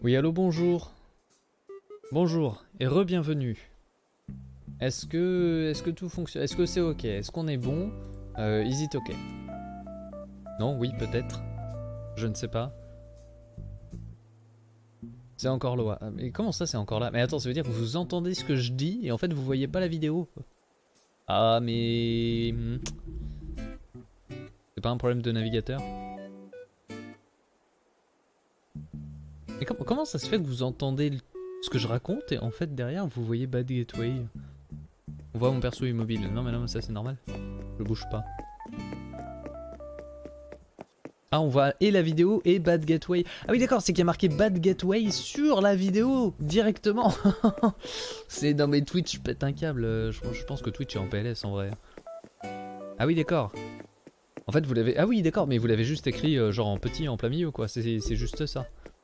Oui, allô, bonjour. Bonjour et re-bienvenue. Est-ce que tout fonctionne? Est-ce que c'est ok? Est-ce qu'on est bon? Is it ok? Non, oui, peut-être. Je ne sais pas. C'est encore là. Mais comment ça, c'est encore là? Mais attends, ça veut dire que vous entendez ce que je dis et en fait vous voyez pas la vidéo. Ah, mais... C'est pas un problème de navigateur? Mais comment ça se fait que vous entendez ce que je raconte et en fait derrière vous voyez Bad Gateway? On voit mon perso immobile. Non mais non, mais ça c'est normal. Je bouge pas. Ah, on voit et la vidéo et Bad Gateway. Ah oui, d'accord, c'est qu'il y a marqué Bad Gateway sur la vidéo directement. C'est dans mes Twitch, pète un câble. Je pense que Twitch est en PLS en vrai. Ah oui, d'accord. En fait, vous l'avez. Ah oui, d'accord, mais vous l'avez juste écrit genre en petit, en plein milieu, quoi. C'est juste ça.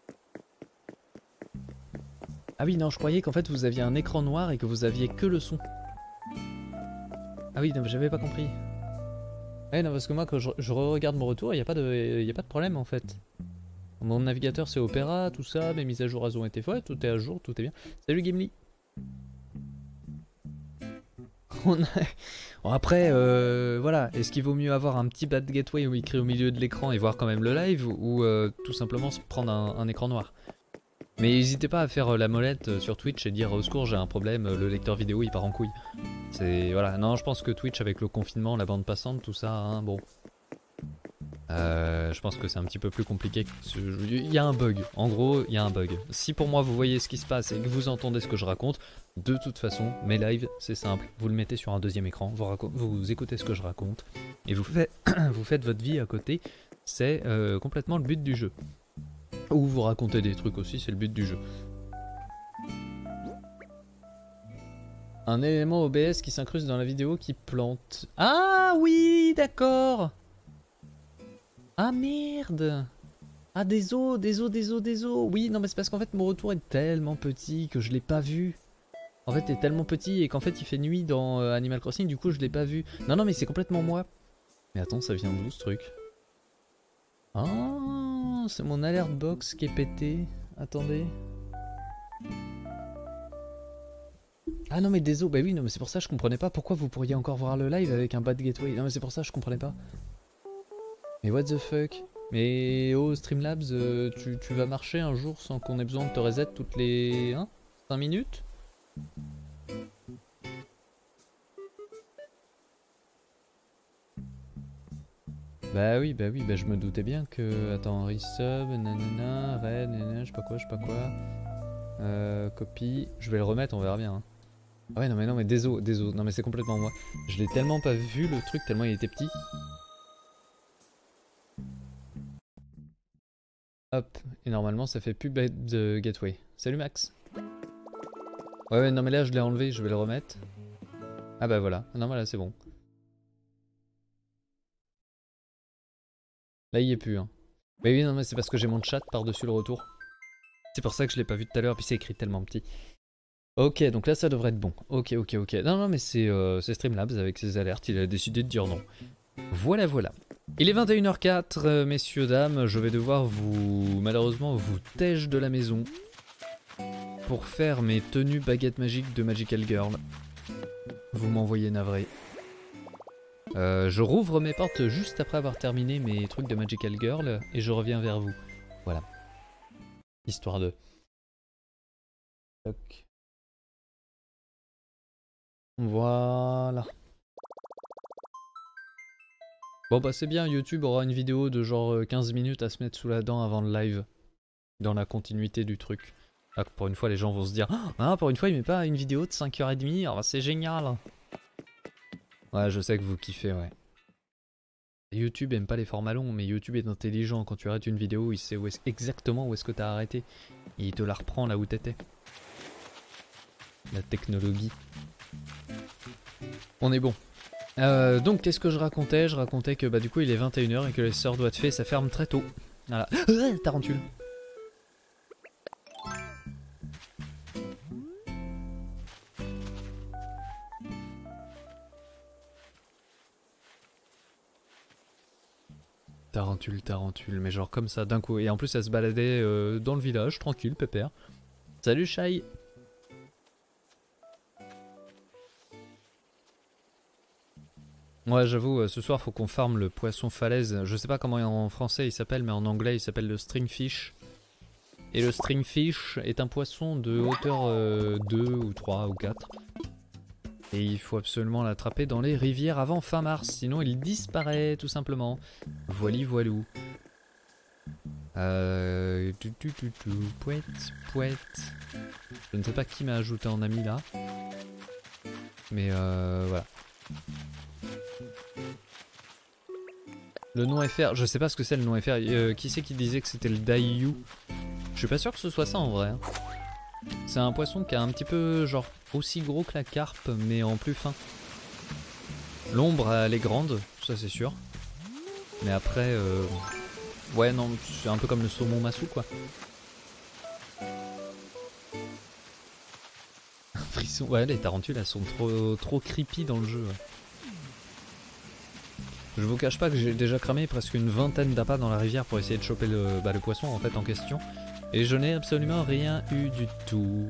Ah oui, non, je croyais qu'en fait vous aviez un écran noir et que vous aviez que le son. Ah oui, non, j'avais pas compris. Ouais, non, parce que moi, quand je regarde mon retour, il n'y a pas de problème en fait. Mon navigateur c'est Opera, tout ça, mes mises à jour elles ont été faites, tout est à jour, tout est bien. Salut Gimli. On a... Bon, après, voilà, est-ce qu'il vaut mieux avoir un petit Bad Gateway où il crée au milieu de l'écran et voir quand même le live ou tout simplement se prendre un écran noir? Mais n'hésitez pas à faire la molette sur Twitch et dire au secours j'ai un problème, le lecteur vidéo il part en couille. C'est voilà, non je pense que Twitch avec le confinement, la bande passante, tout ça, hein, bon. Je pense que c'est un petit peu plus compliqué. Il y a un bug, en gros il y a un bug. Si pour moi vous voyez ce qui se passe et que vous entendez ce que je raconte, de toute façon mes lives c'est simple, vous le mettez sur un deuxième écran, vous écoutez ce que je raconte et vous faites votre vie à côté, c'est complètement le but du jeu. Ou vous racontez des trucs aussi, c'est le but du jeu. Un élément OBS qui s'incruste dans la vidéo qui plante. Ah oui, d'accord. Ah merde. Ah désolé. Oui, non mais c'est parce qu'en fait mon retour est tellement petit que je l'ai pas vu. En fait, il est tellement petit et qu'en fait il fait nuit dans Animal Crossing, du coup je l'ai pas vu. Non, non mais c'est complètement moi. Mais attends, ça vient d'où ce truc? Oh, c'est mon alert box qui est pété. Attendez. Ah non mais désolé, bah oui, non mais c'est pour ça que je comprenais pas pourquoi vous pourriez encore voir le live avec un bad gateway. Non mais c'est pour ça que je comprenais pas. Mais what the fuck? Mais oh Streamlabs, tu vas marcher un jour sans qu'on ait besoin de te reset toutes les 5 minutes? Bah oui, bah je me doutais bien que... Attends, resub, nanana, red, nanana, je sais pas quoi. Copie, je vais le remettre, on verra bien. Hein. Ah ouais, non mais désolé, non mais c'est complètement moi. Je l'ai tellement pas vu le truc, tellement il était petit. Hop, et normalement ça fait plus bête de gateway. Salut Max. Ouais, non mais là je l'ai enlevé, je vais le remettre. Ah bah voilà, non voilà c'est bon. Là il y est plus hein. Mais oui non mais c'est parce que j'ai mon chat par-dessus le retour. C'est pour ça que je l'ai pas vu tout à l'heure, puis c'est écrit tellement petit. Ok, donc là ça devrait être bon. Ok. Non mais c'est Streamlabs avec ses alertes, il a décidé de dire non. Voilà. Il est 21h04, messieurs, dames, je vais devoir malheureusement vous tèche de la maison pour faire mes tenues baguettes magiques de Magical Girl. Vous m'envoyez navré. Je rouvre mes portes juste après avoir terminé mes trucs de Magical Girl et je reviens vers vous. Voilà. Histoire de... Toc. Voilà. Bon bah c'est bien, YouTube aura une vidéo de genre 15 minutes à se mettre sous la dent avant le live. Dans la continuité du truc. Là, pour une fois les gens vont se dire ah pour une fois il met pas une vidéo de 5h30, oh, c'est génial. Ouais je sais que vous kiffez ouais. YouTube aime pas les formats longs mais YouTube est intelligent, quand tu arrêtes une vidéo il sait exactement où est-ce que t'as arrêté. Et il te la reprend là où t'étais. La technologie. On est bon. Donc qu'est-ce que je racontais? Je racontais que bah du coup il est 21h et que les sœurs doigts de fée ça ferme très tôt. Voilà. Tarentule. Tarentule, mais genre comme ça d'un coup. Et en plus elle se baladait dans le village, tranquille, pépère. Salut Shai. Ouais, j'avoue, ce soir faut qu'on farme le poisson falaise. Je sais pas comment en français il s'appelle, mais en anglais il s'appelle le stringfish. Et le stringfish est un poisson de hauteur 2 ou 3 ou 4. Et il faut absolument l'attraper dans les rivières avant fin mars, sinon il disparaît tout simplement. Voili voilou. Pouette. Je ne sais pas qui m'a ajouté en ami là. Mais voilà. Le nom FR, je sais pas ce que c'est le nom FR. Qui c'est qui disait que c'était le Daiyu? Je suis pas sûr que ce soit ça en vrai. C'est un poisson qui a un petit peu genre aussi gros que la carpe mais en plus fin. L'ombre elle est grande, ça c'est sûr. Mais après ouais non, c'est un peu comme le saumon massou quoi. Frisson, ouais les tarentules elles sont trop creepy dans le jeu. Ouais. Je vous cache pas que j'ai déjà cramé presque une vingtaine d'appâts dans la rivière pour essayer de choper le poisson en fait en question. Et je n'ai absolument rien eu du tout.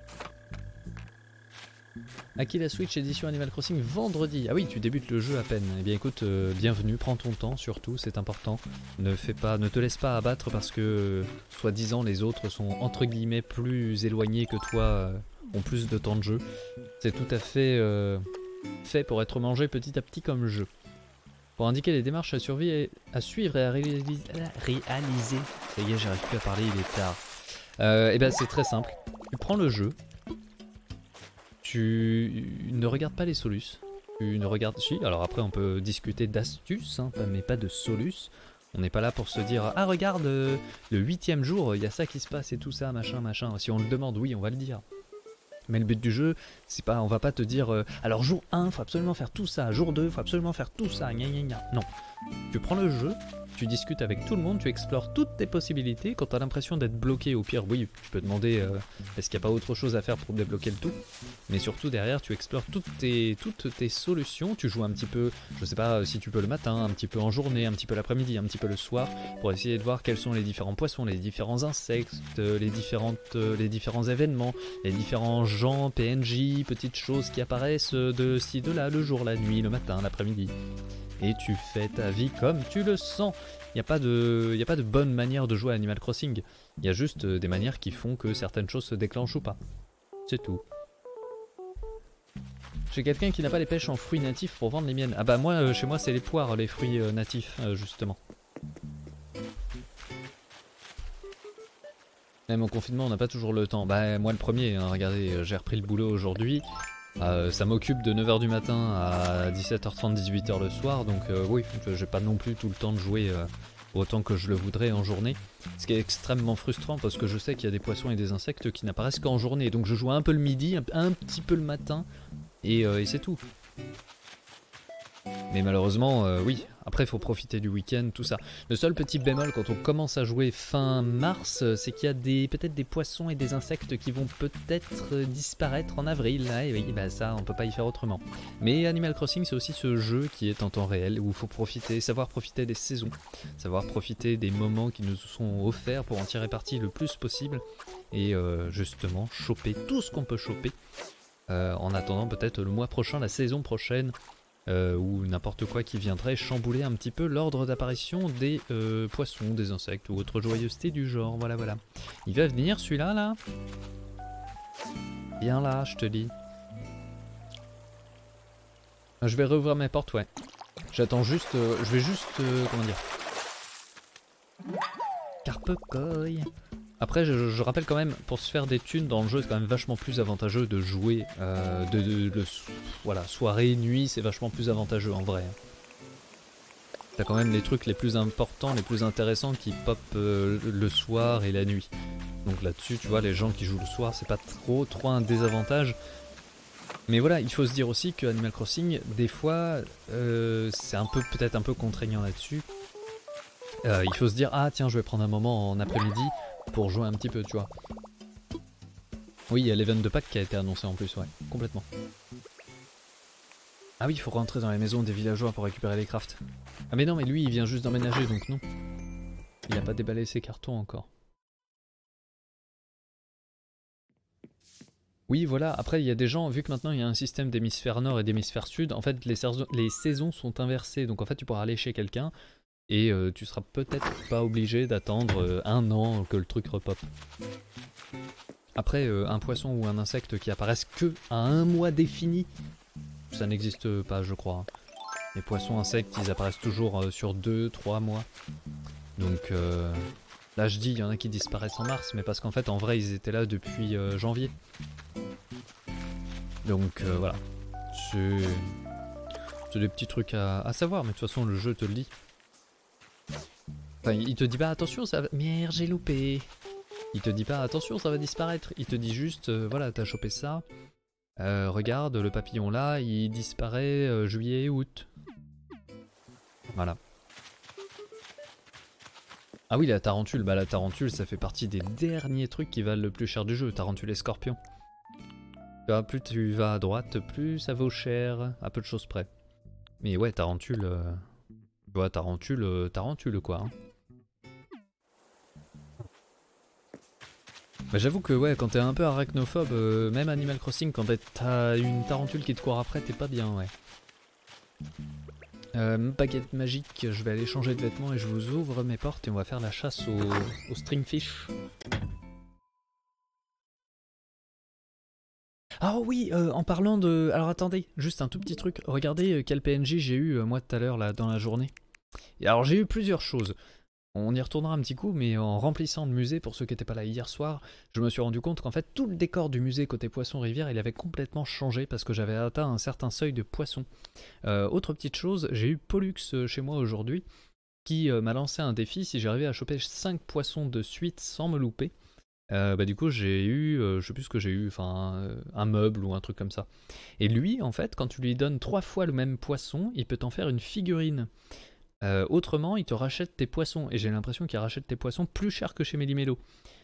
À qui la Switch édition Animal Crossing vendredi? Ah oui, tu débutes le jeu à peine. Eh bien écoute, bienvenue, prends ton temps surtout, c'est important. Ne te laisse pas abattre parce que, soi-disant, les autres sont entre guillemets plus éloignés que toi, ont plus de temps de jeu. C'est tout à fait fait pour être mangé petit à petit comme jeu. Pour indiquer les démarches à suivre et à réaliser. Ça y est, j'arrive plus à parler, il est tard. Et ben c'est très simple. Tu prends le jeu. Tu ne regardes pas les solus. Tu ne regardes. Si, alors après on peut discuter d'astuces, hein, mais pas de solus. On n'est pas là pour se dire ah regarde le 8e jour, il y a ça qui se passe et tout ça, machin. Si on le demande, oui, on va le dire. Mais le but du jeu, c'est pas, on va pas te dire alors jour 1, faut absolument faire tout ça, jour 2, faut absolument faire tout ça, gna gna gna. Non. Tu prends le jeu, tu discutes avec tout le monde, tu explores toutes tes possibilités. Quand t'as l'impression d'être bloqué, au pire, oui, tu peux demander est-ce qu'il n'y a pas autre chose à faire pour débloquer le tout. Mais surtout derrière, tu explores toutes tes solutions. Tu joues un petit peu, je sais pas si tu peux le matin, un petit peu en journée, un petit peu l'après-midi, un petit peu le soir, pour essayer de voir quels sont les différents poissons, les différents insectes, les différents événements, les différents gens, PNJ, petites choses qui apparaissent de ci, de là, le jour, la nuit, le matin, l'après-midi. Et tu fais ta vie comme tu le sens. Il n'y a pas de bonne manière de jouer à Animal Crossing. Il y a juste des manières qui font que certaines choses se déclenchent ou pas. C'est tout. J'ai quelqu'un qui n'a pas les pêches en fruits natifs pour vendre les miennes. Ah bah moi, chez moi c'est les poires, les fruits natifs, justement. Même au confinement on n'a pas toujours le temps. Bah moi le premier, hein, regardez, j'ai repris le boulot aujourd'hui. Ça m'occupe de 9h du matin à 17h30, 18h le soir, donc oui, j'ai pas non plus tout le temps de jouer autant que je le voudrais en journée. Ce qui est extrêmement frustrant parce que je sais qu'il y a des poissons et des insectes qui n'apparaissent qu'en journée, donc je joue un peu le midi, un petit peu le matin, et c'est tout. Mais malheureusement, oui, après il faut profiter du week-end, tout ça. Le seul petit bémol quand on commence à jouer fin mars, c'est qu'il y a peut-être des poissons et des insectes qui vont peut-être disparaître en avril. Là, et oui, bah ça, on peut pas y faire autrement. Mais Animal Crossing, c'est aussi ce jeu qui est en temps réel, où il faut savoir profiter des saisons, savoir profiter des moments qui nous sont offerts pour en tirer parti le plus possible, et justement choper tout ce qu'on peut choper, en attendant peut-être le mois prochain, la saison prochaine, ou n'importe quoi qui viendrait chambouler un petit peu l'ordre d'apparition des poissons, des insectes ou autre joyeuseté du genre, voilà. Il va venir celui-là, là. Viens là, je te dis. Je vais rouvrir mes portes, ouais. J'attends juste, je vais juste, comment dire. Carpe koi. Après, je rappelle quand même, pour se faire des thunes dans le jeu, c'est quand même vachement plus avantageux de jouer voilà, soirée, nuit, c'est vachement plus avantageux en vrai. T'as quand même les trucs les plus importants, les plus intéressants qui pop le soir et la nuit. Donc là-dessus, tu vois, les gens qui jouent le soir, c'est pas trop un désavantage. Mais voilà, il faut se dire aussi que Animal Crossing, des fois, c'est peut-être un peu contraignant là-dessus. Il faut se dire, ah tiens, je vais prendre un moment en après-midi pour jouer un petit peu, tu vois. Oui, il y a l'event de Pâques qui a été annoncé en plus, ouais, complètement. Ah oui, il faut rentrer dans les maisons des villageois pour récupérer les crafts. Ah mais non, mais lui il vient juste d'emménager donc non. Il a pas déballé ses cartons encore. Oui, voilà. Après, il y a des gens, vu que maintenant il y a un système d'hémisphère nord et d'hémisphère sud, en fait, les saisons sont inversées. Donc, en fait, tu pourras aller chez quelqu'un et tu seras peut-être pas obligé d'attendre un an que le truc repop. Après, un poisson ou un insecte qui apparaissent que à un mois défini, ça n'existe pas, je crois. Les poissons, insectes, ils apparaissent toujours sur 2, 3 mois. Donc, là, je dis, il y en a qui disparaissent en mars, mais parce qu'en fait, en vrai, ils étaient là depuis janvier. Donc voilà, c'est des petits trucs à savoir, mais de toute façon le jeu te le dit. Enfin, il te dit pas attention, ça va... Merde, j'ai loupé. Il te dit pas attention, ça va disparaître. Il te dit juste, voilà, t'as chopé ça. Regarde, le papillon là, il disparaît juillet et août. Voilà. Ah oui, la tarentule, bah la tarentule, ça fait partie des derniers trucs qui valent le plus cher du jeu, tarentule et scorpion. Plus tu vas à droite, plus ça vaut cher, à peu de choses près. Mais ouais, tarentule, tarentule quoi. Hein. Bah, j'avoue que ouais, quand t'es un peu arachnophobe, même Animal Crossing, quand t'as une tarentule qui te court après, t'es pas bien, ouais. Baguette magique, je vais aller changer de vêtements et je vous ouvre mes portes et on va faire la chasse au stringfish. Ah oui, en parlant de... Alors attendez, juste un tout petit truc. Regardez quel PNJ j'ai eu moi tout à l'heure là dans la journée. Et alors j'ai eu plusieurs choses. On y retournera un petit coup, mais en remplissant le musée, pour ceux qui n'étaient pas là hier soir, je me suis rendu compte qu'en fait tout le décor du musée côté poisson-rivière, il avait complètement changé parce que j'avais atteint un certain seuil de poissons. Autre petite chose, j'ai eu Pollux chez moi aujourd'hui, qui m'a lancé un défi si j'arrivais à choper 5 poissons de suite sans me louper. Bah du coup j'ai eu, je sais plus ce que j'ai eu, enfin un meuble ou un truc comme ça. Et lui en fait quand tu lui donnes 3 fois le même poisson, il peut t'en faire une figurine. Autrement il te rachète tes poissons, et j'ai l'impression qu'il rachète tes poissons plus cher que chez Méli-Mélo.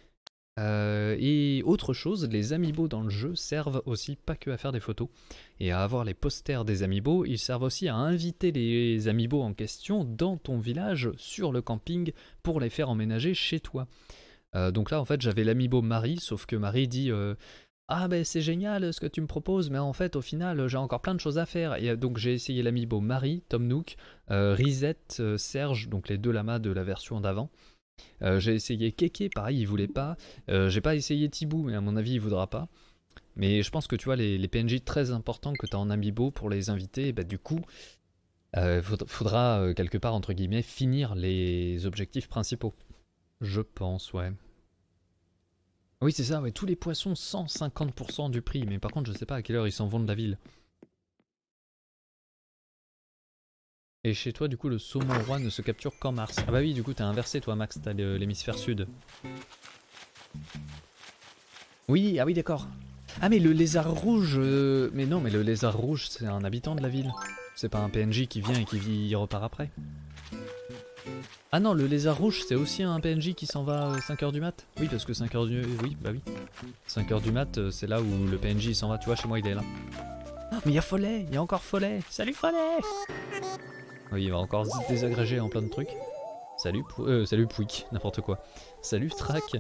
Et autre chose, les amiibo dans le jeu servent aussi pas que à faire des photos et à avoir les posters des amiibo, ils servent aussi à inviter les amiibo en question dans ton village, sur le camping, pour les faire emménager chez toi. Donc là en fait j'avais l'amiibo Marie, sauf que Marie dit ah ben c'est génial ce que tu me proposes, mais en fait au final j'ai encore plein de choses à faire. Et donc j'ai essayé l'amiibo Marie, Tom Nook, Risette, Serge, donc les deux lamas de la version d'avant. J'ai essayé Keke, pareil il voulait pas. J'ai pas essayé Tibou, mais à mon avis il voudra pas. Mais je pense que tu vois les PNJ très importants que tu as en amiibo pour les inviter, bah du coup faudra quelque part entre guillemets finir les objectifs principaux. Je pense, ouais. Oui, c'est ça, ouais, tous les poissons 150% du prix, mais par contre, je sais pas à quelle heure ils s'en vont de la ville. Et chez toi, du coup, le saumon roi ne se capture qu'en mars. Ah bah oui, du coup, t'as inversé, toi, Max, t'as l'hémisphère sud. Oui, ah oui, d'accord. Ah, mais le lézard rouge. Mais non, mais le lézard rouge, c'est un habitant de la ville. C'est pas un PNJ qui vient et qui repart après. Ah non, le lézard rouge, c'est aussi un PNJ qui s'en va 5h du mat. Oui, parce que 5h du... Oui, bah oui. 5h du mat, c'est là où le PNJ s'en va. Tu vois, chez moi, il est là. Ah, mais il y a Follet, il y a encore Follet. Salut Follet. Oui, il va encore se désagréger en plein de trucs. Salut, salut Pouic, n'importe quoi. Salut Track.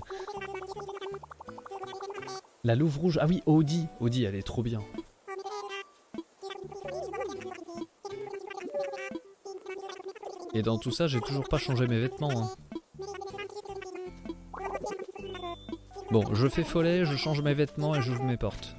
La louve rouge, ah oui, Audi. Audi, elle est trop bien. Et dans tout ça, j'ai toujours pas changé mes vêtements. Hein. Bon, je fais Follet, je change mes vêtements et j'ouvre mes portes.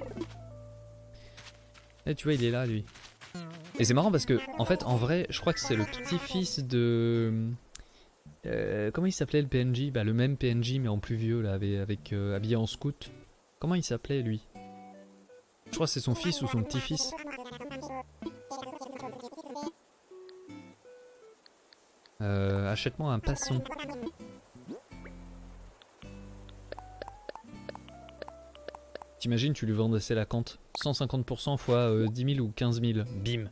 Et tu vois, il est là, lui. Et c'est marrant parce que, en fait, en vrai, je crois que c'est le petit-fils de... comment il s'appelait le PNJ? Bah, le même PNJ, mais en plus vieux, là, avec habillé en scout. Comment il s'appelait, lui? Je crois que c'est son fils ou son petit-fils. Achète-moi un passon. T'imagines, tu lui vendais la cante 150% fois 10 000 ou 15 000. Bim.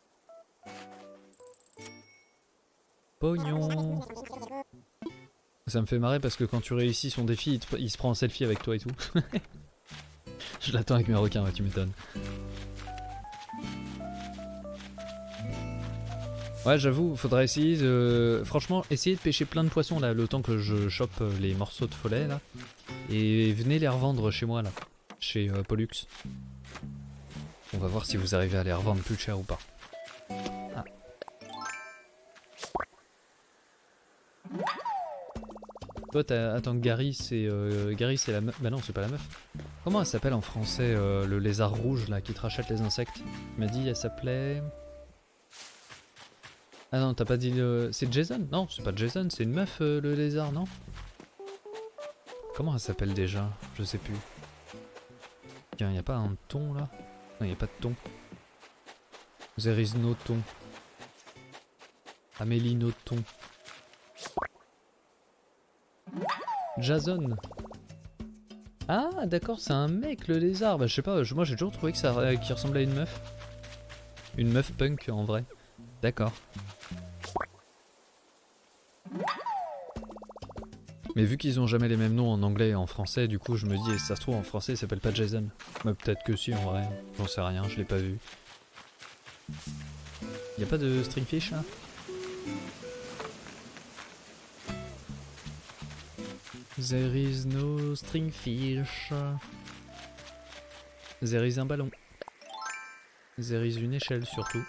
Pognon. Ça me fait marrer parce que quand tu réussis son défi, il se prend en selfie avec toi et tout. Je l'attends avec mes requins, ouais, tu m'étonnes. Ouais, j'avoue, faudrait essayer de... Franchement, essayer de pêcher plein de poissons là, le temps que je chope les morceaux de follet là. Et venez les revendre chez moi là, chez Pollux. On va voir si vous arrivez à les revendre plus cher ou pas. Ah. Toi, attends, Gary, c'est la meuf. Bah non, c'est pas la meuf. Comment elle s'appelle en français, le lézard rouge là qui te rachète les insectes? Tu m'as dit, elle s'appelait. Ah non, t'as pas dit le... C'est Jason? Non, c'est pas Jason, c'est une meuf, le lézard, non? Comment elle s'appelle déjà? Je sais plus. Tiens, y a pas un thon là? Non, y a pas de thon. There is no thon. Amélie no thon. Jason. Ah d'accord, c'est un mec le lézard. Bah je sais pas, moi j'ai toujours trouvé que ça qu'il ressemblait à une meuf. Une meuf punk en vrai. D'accord. Mais vu qu'ils ont jamais les mêmes noms en anglais et en français, du coup je me dis, et si ça se trouve en français il s'appelle pas Jason. Mais peut-être que si en vrai, j'en sais rien, je l'ai pas vu. Y a pas de stringfish là? There is no stringfish. There is un ballon. There is une échelle surtout.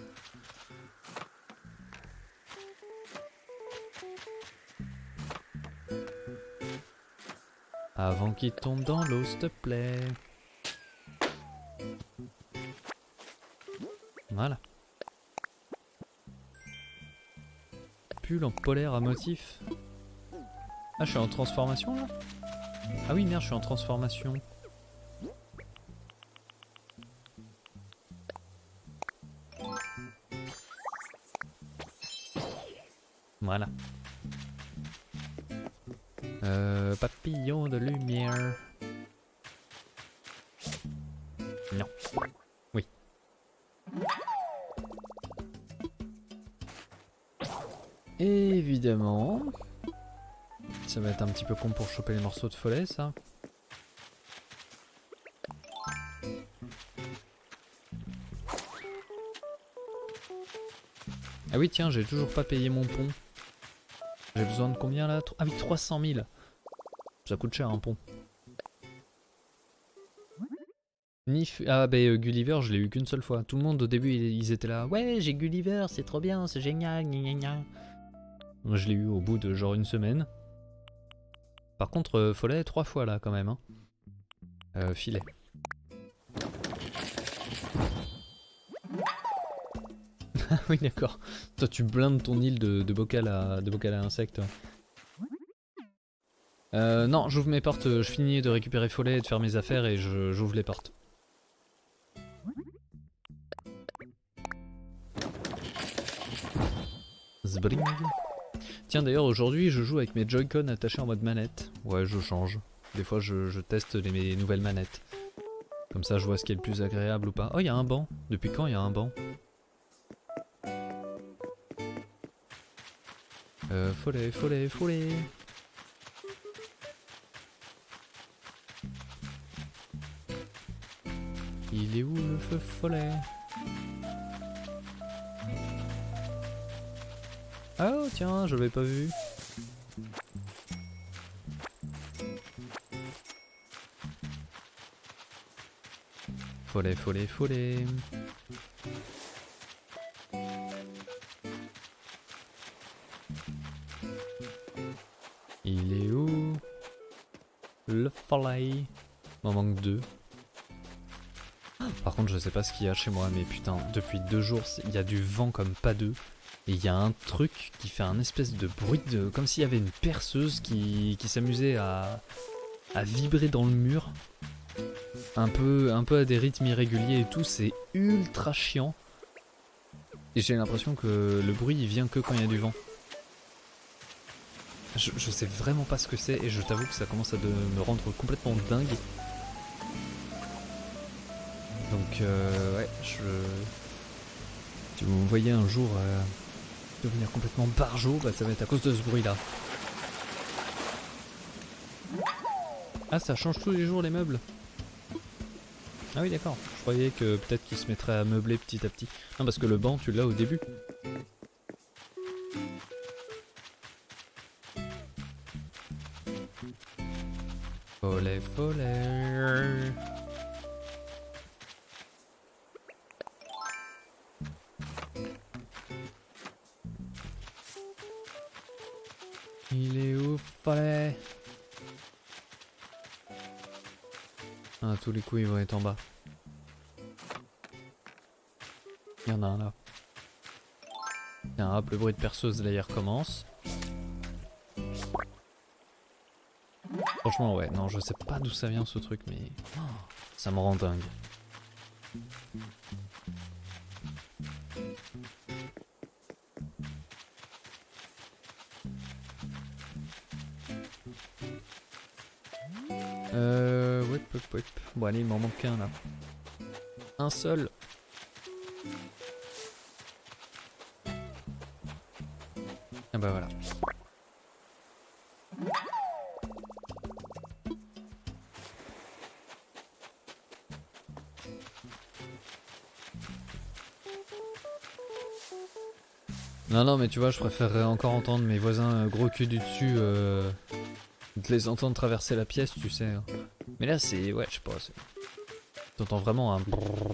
Avant qu'il tombe dans l'eau, s'il te plaît. Voilà. Pull en polaire à motif. Ah, je suis en transformation là? Ah oui, merde, je suis en transformation. Voilà. Papillon de lumière. Non. Oui. Évidemment. Ça va être un petit peu con pour choper les morceaux de follet, ça. Ah oui, tiens, j'ai toujours pas payé mon pont. J'ai besoin de combien là? Ah oui, 300 000. Ça coûte cher un pont. Ah bah Gulliver, je l'ai eu qu'une seule fois. Tout le monde au début, ils étaient là. Ouais, j'ai Gulliver, c'est trop bien, c'est génial, gna gna gna. Moi, je l'ai eu au bout de genre une semaine. Par contre, follet 3 fois là quand même. Hein. Filet. Ah oui d'accord. Toi tu blindes ton île de bocal à insectes. Non, j'ouvre mes portes, je finis de récupérer follet et de faire mes affaires et j'ouvre les portes. Zbring. Tiens d'ailleurs aujourd'hui je joue avec mes Joy-Con attachés en mode manette. Ouais je change. Des fois je teste mes nouvelles manettes. Comme ça je vois ce qui est le plus agréable ou pas. Oh il y a un banc. Depuis quand il y a un banc? Follet, follet, follet. Il est où le feu follet? Oh tiens, je l'avais pas vu. Follet, follet, follet. Il est où le follet? M'en manque 2. Par contre je sais pas ce qu'il y a chez moi mais putain depuis 2 jours il y a du vent comme pas deux. Et il y a un truc qui fait un espèce de bruit comme s'il y avait une perceuse qui s'amusait à vibrer dans le mur. Un peu à des rythmes irréguliers et tout, c'est ultra chiant. Et j'ai l'impression que le bruit il vient que quand il y a du vent. Je sais vraiment pas ce que c'est et je t'avoue que ça commence à me rendre complètement dingue. Donc ouais, si vous me voyez un jour devenir complètement barjot, bah ça va être à cause de ce bruit là. Ah, ça change tous les jours les meubles. Ah oui, d'accord. Je croyais que peut-être qu'il se mettrait à meubler petit à petit. Non, parce que le banc, tu l'as au début. Follet, follet. Il est où, follet? Ah, tous les coups ils vont être en bas. Il y en a un là. Tiens, hop, le bruit de perceuse là il recommence. Franchement, ouais, non, je sais pas d'où ça vient ce truc, mais oh, ça me rend dingue. Whip, whip, whip. Bon, allez, il m'en manque un là. Un seul. Ah bah voilà. Non, non, mais tu vois, je préférerais encore entendre mes voisins gros cul du dessus, de les entendre traverser la pièce, tu sais. Mais là, c'est, ouais, je sais pas, t'entends vraiment un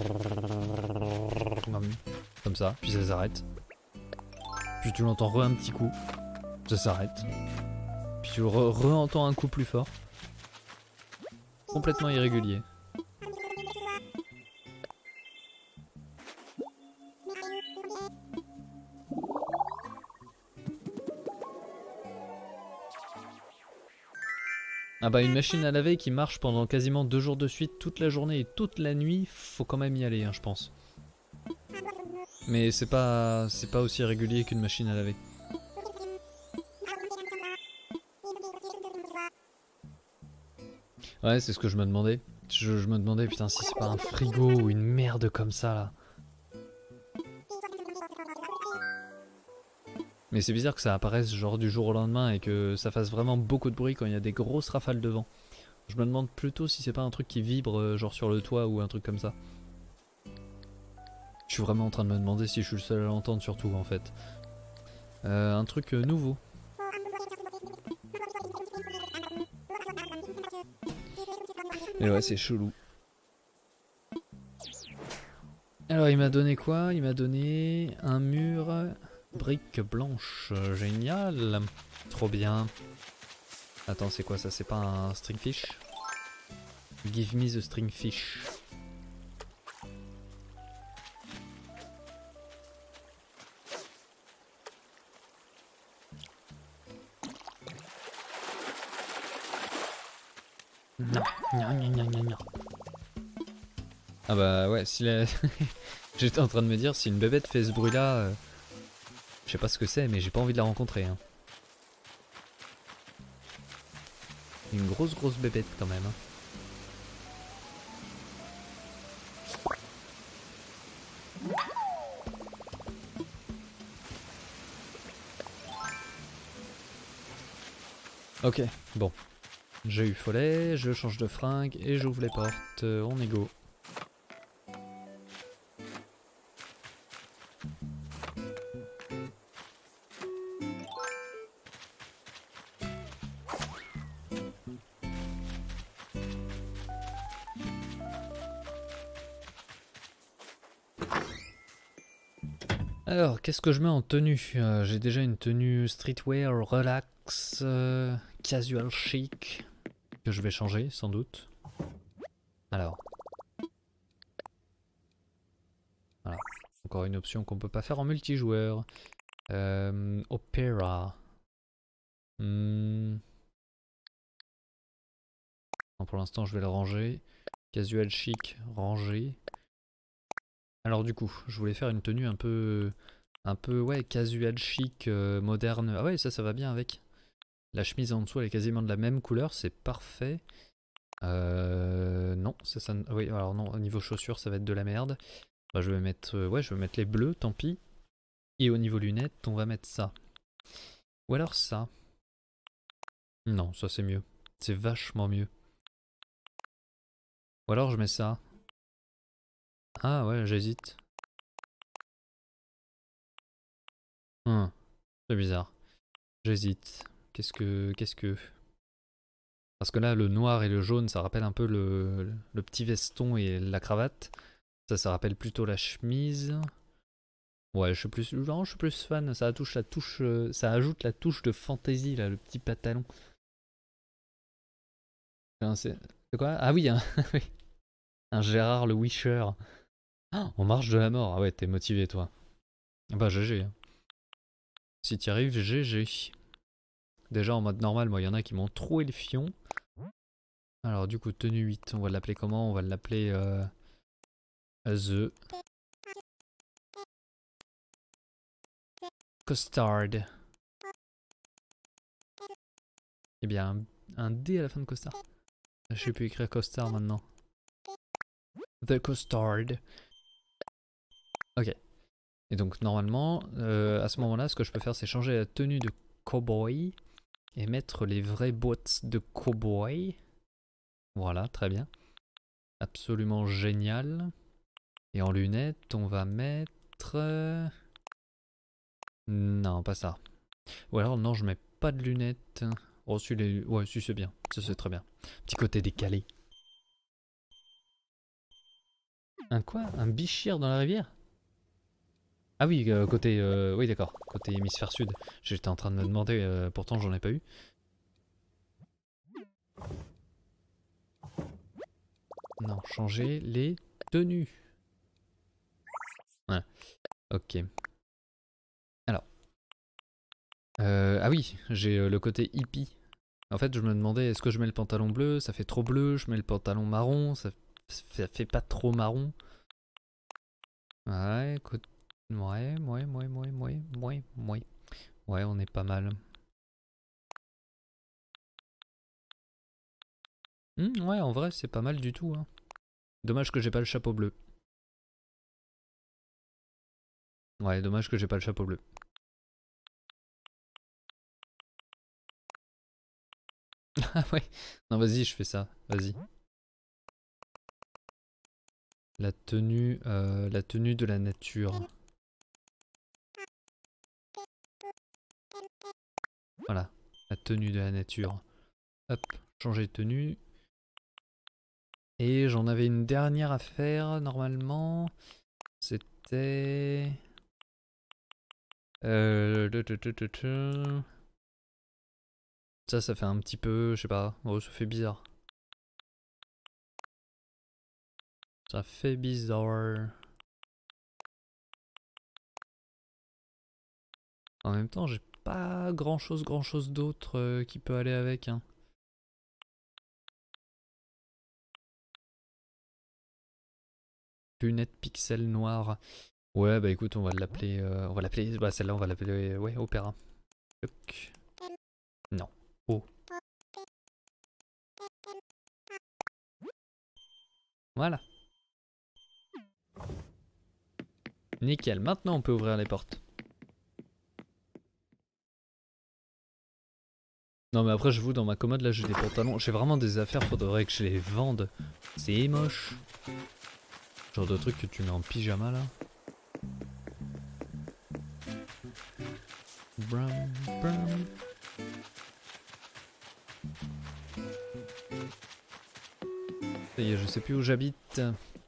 comme ça, puis ça s'arrête. Puis tu l'entends un petit coup, ça s'arrête. Puis tu re-entends un coup plus fort. Complètement irrégulier. Ah bah une machine à laver qui marche pendant quasiment 2 jours de suite, toute la journée et toute la nuit, faut quand même y aller, hein, je pense. Mais c'est pas aussi régulier qu'une machine à laver. Ouais, c'est ce que je me demandais. Je me demandais, putain, si c'est pas un frigo ou une merde comme ça, là. Mais c'est bizarre que ça apparaisse genre du jour au lendemain et que ça fasse vraiment beaucoup de bruit quand il y a des grosses rafales de vent. Je me demande plutôt si c'est pas un truc qui vibre genre sur le toit ou un truc comme ça. Je suis vraiment en train de me demander si je suis le seul à l'entendre surtout en fait. Un truc nouveau. Mais ouais, c'est chelou. Alors il m'a donné quoi? Il m'a donné un mur brique blanche. Génial. Trop bien. Attends, c'est quoi ça? C'est pas un stringfish? Give me the stringfish. Non, non, non, non, non. Ah bah ouais, si la... J'étais en train de me dire, si une bébête fait ce bruit là, je sais pas ce que c'est, mais j'ai pas envie de la rencontrer. Hein. Une grosse bébête quand même. Hein. Ok, bon. J'ai eu follet, je change de fringue et j'ouvre les portes. On est go. Alors, qu'est-ce que je mets en tenue? J'ai déjà une tenue streetwear, relax, casual chic, que je vais changer sans doute. Alors. Voilà. Encore une option qu'on peut pas faire en multijoueur. Opera. Non, pour l'instant, je vais le ranger. Casual chic, rangé. Alors du coup, je voulais faire une tenue un peu ouais, casual chic, moderne. Ah ouais, ça va bien avec. La chemise en dessous, elle est quasiment de la même couleur, c'est parfait. Non, c'est ça. Oui, alors non, au niveau chaussures, ça va être de la merde. Bah, je vais mettre, ouais, je vais mettre les bleus, tant pis. Et au niveau lunettes, on va mettre ça. Ou alors ça. Non, ça c'est mieux. C'est vachement mieux. Ou alors je mets ça. Ah ouais, j'hésite. C'est bizarre. J'hésite. Qu'est-ce que... Parce que là, le noir et le jaune, ça rappelle un peu le petit veston et la cravate. Ça rappelle plutôt la chemise. Ouais, je suis plus, non, je suis plus fan. Ça ajoute la touche de fantaisie là, le petit pantalon. Enfin, c'est quoi? Ah oui, oui, un Gérard le Wisher. Ah, on marche de la mort. Ah ouais, t'es motivé toi. Bah GG, hein. Si t'y arrives, GG. Déjà en mode normal, moi, il y en a qui m'ont troué le fion. Alors du coup, tenue 8, on va l'appeler comment? On va l'appeler The Costard. Eh bien, un D à la fin de Costard. Je sais plus écrire Costard maintenant. The Costard. Ok. Et donc normalement, à ce moment-là, ce que je peux faire, c'est changer la tenue de cowboy et mettre les vraies bottes de cowboy. Voilà, très bien. Absolument génial. Et en lunettes, on va mettre... Non, pas ça. Ou alors non, je mets pas de lunettes. Oh, celui-là... Ouais, si c'est bien. Ça c'est très bien. Petit côté décalé. Un quoi? Un bichir dans la rivière? Ah oui, côté... oui d'accord, côté hémisphère sud. J'étais en train de me demander, pourtant j'en ai pas eu. Non, changer les tenues. Voilà, ok. Alors. Ah oui, j'ai le côté hippie. En fait, je me demandais, est-ce que je mets le pantalon bleu? Ça fait trop bleu. Je mets le pantalon marron. Ça fait pas trop marron. Ouais, écoute. Ouais. Ouais, on est pas mal. Ouais, en vrai, c'est pas mal du tout, hein. Dommage que j'ai pas le chapeau bleu. Ouais, dommage que j'ai pas le chapeau bleu. Ah ouais. Non, vas-y, je fais ça. Vas-y. La tenue de la nature. Voilà, la tenue de la nature. Hop, changer de tenue. Et j'en avais une dernière à faire, normalement. C'était... Ça fait un petit peu, je sais pas, oh, ça fait bizarre. Ça fait bizarre. En même temps, j'ai pas grand chose d'autre qui peut aller avec, hein. Lunettes pixel noir. Ouais, bah écoute, on va l'appeler, bah celle-là, on va l'appeler, ouais, Opéra. Toc. Non. Oh. Voilà. Nickel, maintenant on peut ouvrir les portes. Non mais après j'avoue dans ma commode là j'ai des pantalons, j'ai vraiment des affaires, faudrait que je les vende. C'est moche. Genre de trucs que tu mets en pyjama là. Brum, brum. Ça y est, je sais plus où j'habite.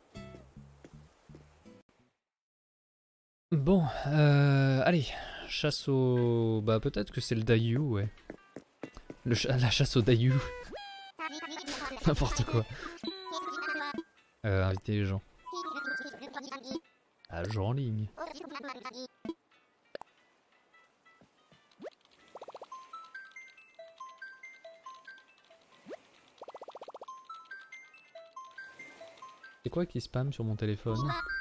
Bon, allez, chasse au... Bah peut-être que c'est le Dayu, ouais. La chasse au Dayu. N'importe quoi. Inviter les gens. Ah, jeu en ligne. C'est quoi qui spam sur mon téléphone?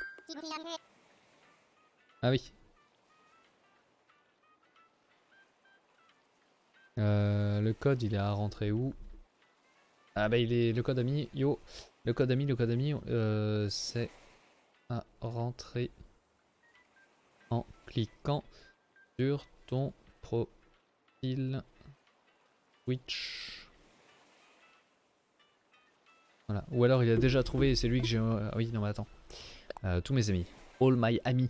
Ah oui. Le code il est à rentrer où? Ah bah il est... Le code ami, yo. Le code ami, c'est à rentrer en cliquant sur ton profil Twitch. Voilà. Ou alors il a déjà trouvé et c'est lui que j'ai... Ah oui, non mais attends. Tous mes amis. All my amis.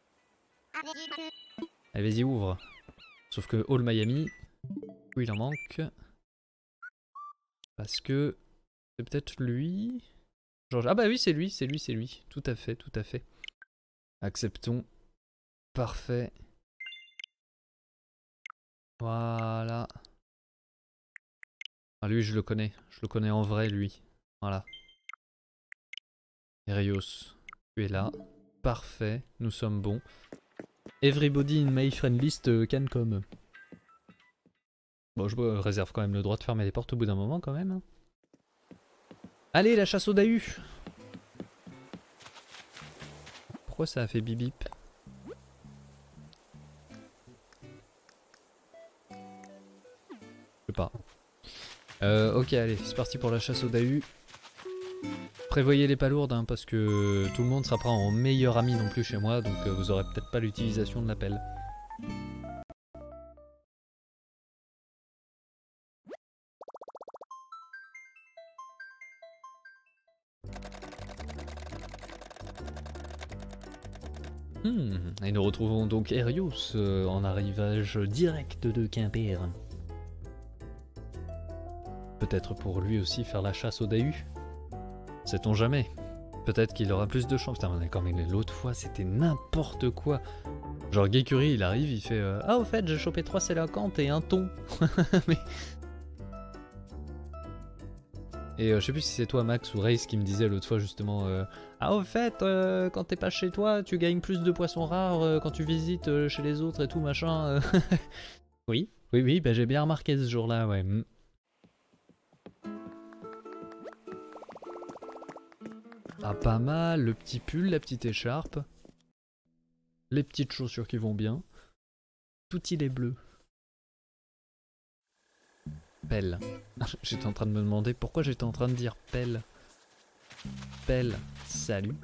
Allez, vas-y, ouvre. Sauf que All my amis, il en manque. Parce que c'est peut-être lui. Genre, ah bah oui, c'est lui, c'est lui, c'est lui. Tout à fait, tout à fait. Acceptons. Parfait. Voilà. Ah, lui, je le connais. Je le connais en vrai, lui. Voilà. Erios, tu es là. Parfait, nous sommes bons. Everybody in my friend list can come. Bon, je me réserve quand même le droit de fermer les portes au bout d'un moment, quand même. Hein. Allez, la chasse au Dahu. Pourquoi ça a fait bip bip? Je sais pas. Ok, allez, c'est parti pour la chasse au Dahu. Prévoyez les palourdes, hein, parce que tout le monde sera pas en meilleur ami non plus chez moi, donc vous aurez peut-être pas l'utilisation de l'appel. Et nous retrouvons donc Erios en arrivage direct de Quimper. Peut-être pour lui aussi faire la chasse au Dahu. Sait-on jamais. Peut-être qu'il aura plus de chance. Putain, d'accord, mais l'autre fois c'était n'importe quoi. Genre Gekuri il arrive, il fait ah au fait j'ai chopé 3 sélacantes et un thon. Mais... Et je sais plus si c'est toi Max ou Race qui me disait l'autre fois justement ah au fait quand t'es pas chez toi tu gagnes plus de poissons rares quand tu visites chez les autres et tout machin. Oui, oui, oui, bah j'ai bien remarqué ce jour-là, ouais. Ah pas mal, le petit pull, la petite écharpe. Les petites chaussures qui vont bien. Tout il est bleu. Pelle. J'étais en train de me demander pourquoi j'étais en train de dire pelle. Pelle, salut.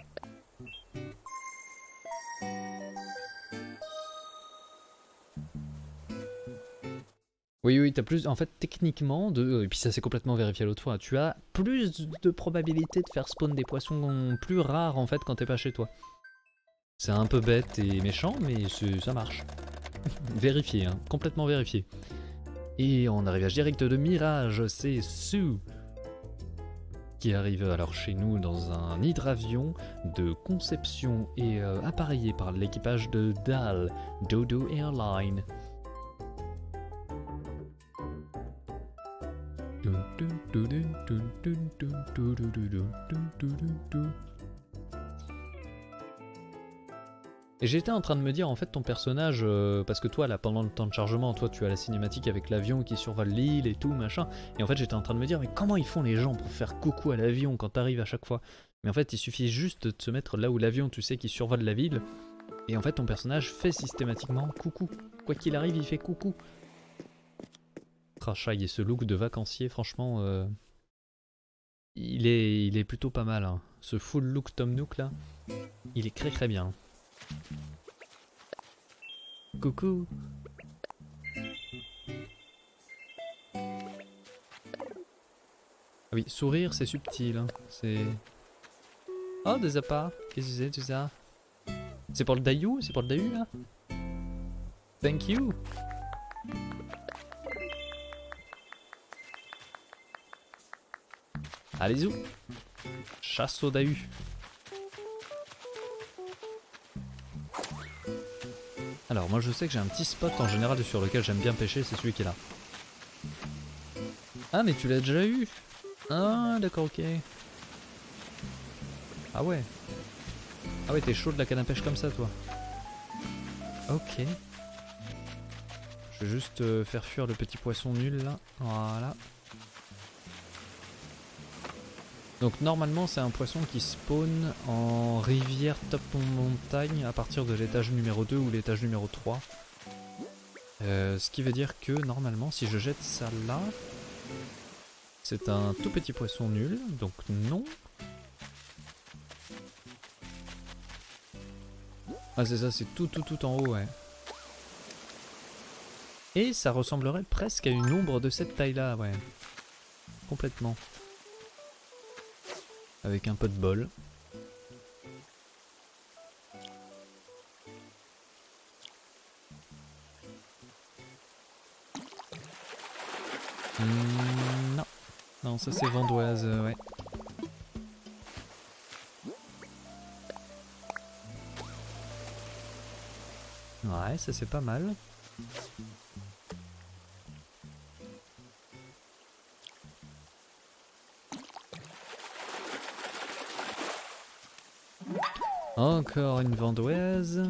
Oui, oui, t'as plus. En fait, techniquement, et puis ça s'est complètement vérifié l'autre fois, tu as plus de probabilité de faire spawn des poissons plus rares en fait quand t'es pas chez toi. C'est un peu bête et méchant, mais ça marche. Vérifié, hein, complètement vérifié. Et en arrivage direct de Mirage, c'est Sue qui arrive alors chez nous dans un hydravion de conception et appareillé par l'équipage de DAL, Dodo Airline. Et j'étais en train de me dire en fait ton personnage, parce que toi là pendant le temps de chargement, toi tu as la cinématique avec l'avion qui survole l'île et tout machin, et en fait j'étais en train de me dire mais comment ils font les gens pour faire coucou à l'avion quand t'arrives à chaque fois? Mais en fait il suffit juste de se mettre là où l'avion tu sais qui survole la ville, et en fait ton personnage fait systématiquement coucou, quoi qu'il arrive il fait coucou. Crachat et ce look de vacancier franchement il est plutôt pas mal, hein. Ce full look Tom Nook là, il est très bien. Coucou. Ah oui, sourire c'est subtil, hein. C'est... Oh des appâts, qu'est-ce que c'est tout ça? C'est pour le Dahu? C'est pour le Dahu là? Thank you. Allez où? Chasse au Dahu. Alors moi je sais que j'ai un petit spot en général sur lequel j'aime bien pêcher, c'est celui qui est là. Ah mais tu l'as déjà eu? Ah d'accord, ok. Ah ouais. Ah ouais, t'es chaud de la canne à pêche comme ça toi. Ok. Je vais juste faire fuir le petit poisson nul là. Voilà. Donc normalement c'est un poisson qui spawn en rivière top montagne à partir de l'étage numéro 2 ou l'étage numéro 3. Ce qui veut dire que normalement si je jette ça là, c'est un tout petit poisson nul, donc non. Ah c'est ça, c'est tout en haut, ouais. Et ça ressemblerait presque à une ombre de cette taille là, ouais. Complètement. avec un peu de bol. Non, non, ça c'est Vandoise, ouais. Ouais, ça c'est pas mal. Encore une Vandoise.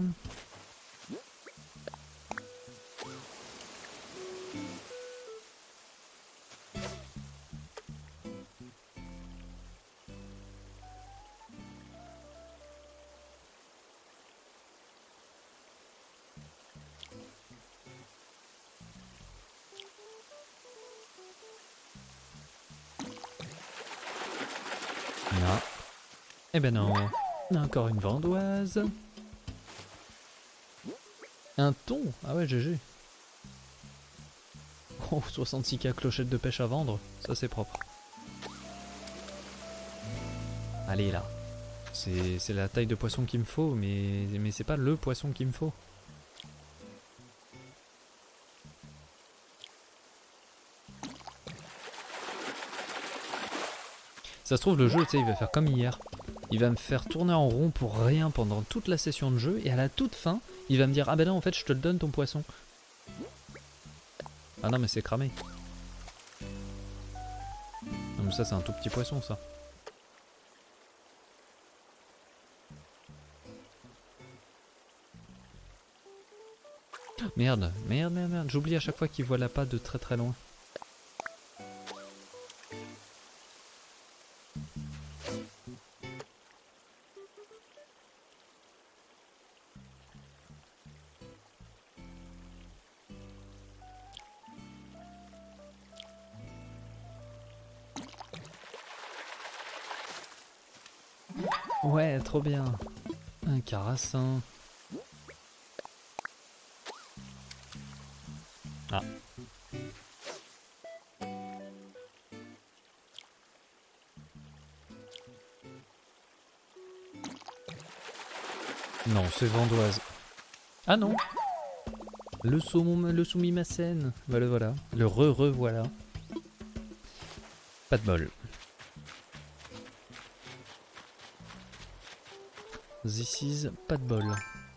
Non. Eh ben non. Encore une Vandoise. Un thon. Ah ouais, GG. Oh, 66K clochettes de pêche à vendre. Ça c'est propre. Allez là. C'est la taille de poisson qu'il me faut, mais c'est pas le poisson qu'il me faut. Ça se trouve, le jeu, tu sais, il va faire comme hier. Il va me faire tourner en rond pour rien pendant toute la session de jeu, et à la toute fin, il va me dire « Ah ben non, en fait, je te le donne ton poisson. » Ah non, mais c'est cramé. Non mais ça, c'est un tout petit poisson, ça. Merde, merde, merde, merde. J'oublie à chaque fois qu'il voit l'appât de très très loin. Ouais, trop bien. Un carassin. Ah. Non, c'est Vandoise. Ah non. Le saumon, le soumimasen. Bah le voilà. Le re-re-voilà. Pas de bol. This is pas de bol.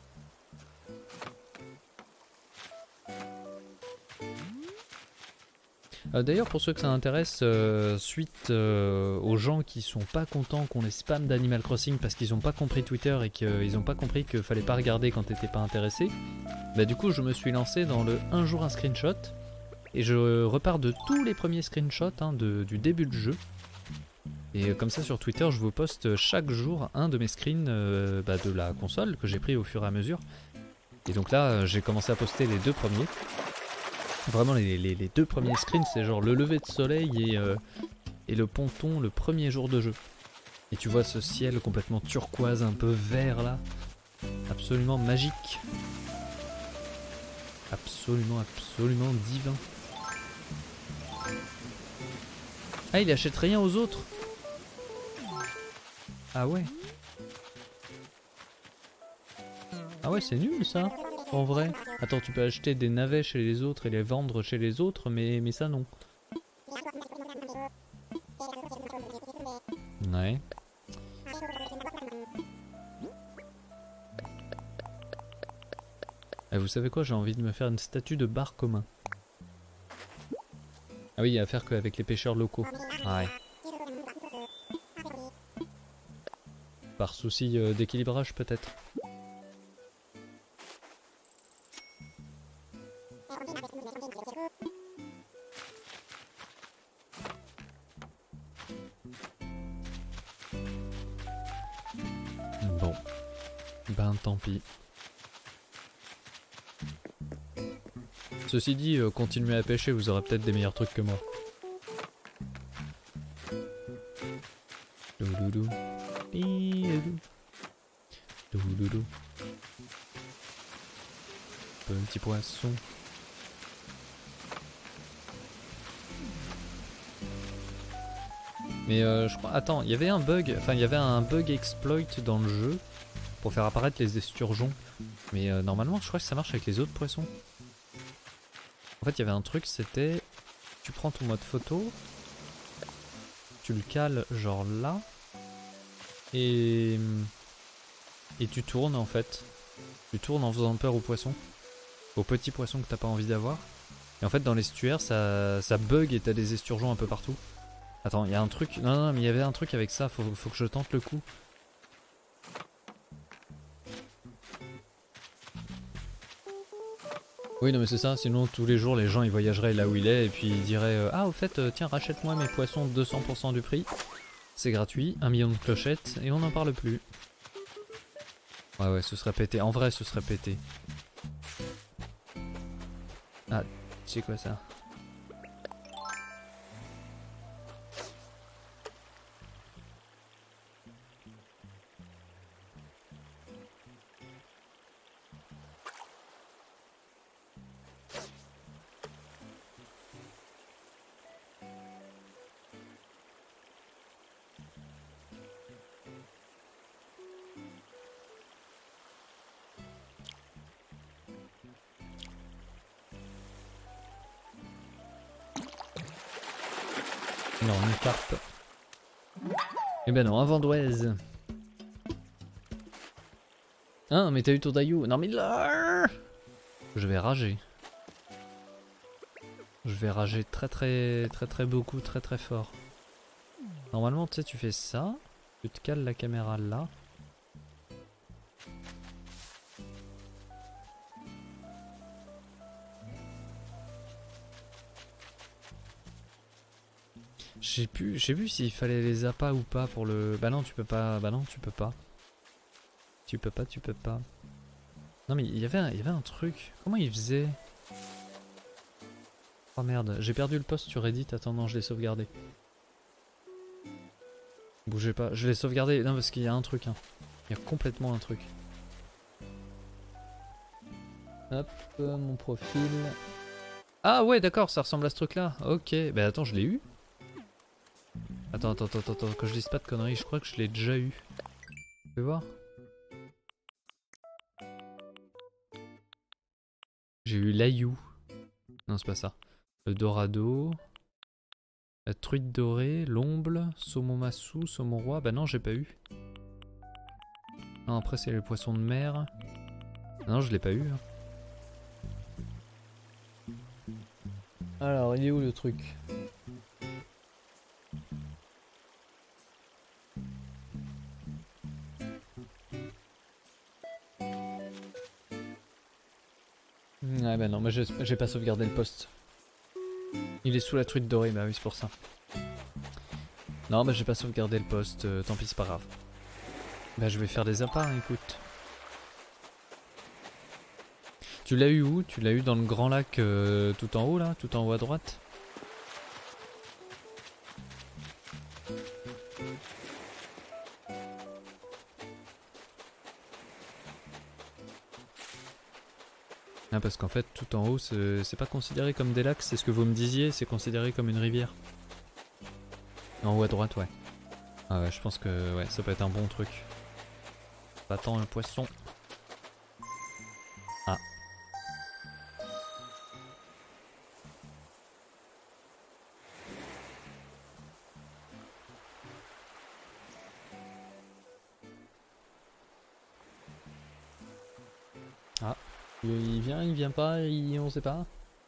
D'ailleurs, pour ceux que ça intéresse, suite aux gens qui sont pas contents qu'on les spam d'Animal Crossing parce qu'ils ont pas compris Twitter et qu'ils ont pas compris qu'il fallait pas regarder quand t'étais pas intéressé, bah du coup je me suis lancé dans le un jour un screenshot et je repars de tous les premiers screenshots du début du jeu. Et comme ça sur Twitter je vous poste chaque jour un de mes screens de la console que j'ai pris au fur et à mesure. Et donc là j'ai commencé à poster les deux premiers. Vraiment les deux premiers screens c'est genre le lever de soleil et le ponton le premier jour de jeu. Et tu vois ce ciel complètement turquoise, un peu vert là. Absolument magique. Absolument, absolument divin. Ah, il achète rien aux autres. Ah ouais. Ah ouais, c'est nul ça, en vrai. Attends, tu peux acheter des navets chez les autres et les vendre chez les autres, mais ça non. Ouais. Et vous savez quoi, j'ai envie de me faire une statue de bar commun. Ah oui, à faire qu'avec les pêcheurs locaux. Ouais. Par souci d'équilibrage peut-être. Bon. Ben tant pis. Ceci dit, continuez à pêcher, vous aurez peut-être des meilleurs trucs que moi. Doudoudou. Bidoudou. Doudoudou. Petit poisson. Mais je crois... Attends, il y avait un bug, enfin il y avait un bug exploit dans le jeu pour faire apparaître les esturgeons. Mais normalement je crois que ça marche avec les autres poissons. En fait il y avait un truc, c'était... Tu prends ton mode photo, tu le cales genre là, et tu tournes en fait. Tu tournes en faisant peur aux poissons, aux petits poissons que t'as pas envie d'avoir. Et en fait dans l'estuaire ça bug et t'as des esturgeons un peu partout. Attends, il y a un truc... Non, mais il y avait un truc avec ça, faut que je tente le coup. Oui, non mais c'est ça, sinon tous les jours les gens ils voyageraient là où il est et puis ils diraient ah au fait tiens rachète-moi mes poissons 200% du prix. C'est gratuit, 1 million de clochettes et on n'en parle plus. Ouais ce serait pété, en vrai ce serait pété. Ah, c'est quoi ça? Non, une carpe. Eh ben non, un vendoise. Ah, mais t'as eu ton Dayu. Non mais là, je vais rager. Je vais rager très beaucoup, très fort. Normalement, tu sais, tu fais ça. Tu te cales la caméra là. J'ai vu s'il fallait les appâts ou pas pour le... Bah non, tu peux pas. Bah non, tu peux pas. Tu peux pas. Non mais il y avait un truc. Comment il faisait? Oh merde, j'ai perdu le post sur Reddit. Attends, non, je l'ai sauvegardé. Bougez pas, je l'ai sauvegardé. Non, parce qu'il y a un truc. Hein. Il y a complètement un truc. Hop, mon profil. Ah ouais, d'accord, ça ressemble à ce truc là. Ok, bah attends, je l'ai eu. Attends, que je dise pas de conneries, je crois que je l'ai déjà eu. Tu peux voir? J'ai eu l'Ayu. Non, c'est pas ça. Le Dorado. La truite dorée, l'omble, saumon massou, saumon roi. Bah non, j'ai pas eu. Non, après c'est les poissons de mer. Non, je l'ai pas eu. Alors, il est où le truc? Ouais bah non, moi j'ai pas sauvegardé le poste. Il est sous la truite dorée, bah oui c'est pour ça. Non bah j'ai pas sauvegardé le poste, tant pis c'est pas grave. Bah je vais faire des appâts, hein, écoute. Tu l'as eu où? Tu l'as eu dans le grand lac tout en haut là? Tout en haut à droite? Ah parce qu'en fait tout en haut c'est pas considéré comme des lacs, c'est ce que vous me disiez, c'est considéré comme une rivière. En haut à droite ouais. Ah ouais je pense que ouais ça peut être un bon truc. Pas tant un poisson. Ah. Ah. Il vient pas, on sait pas.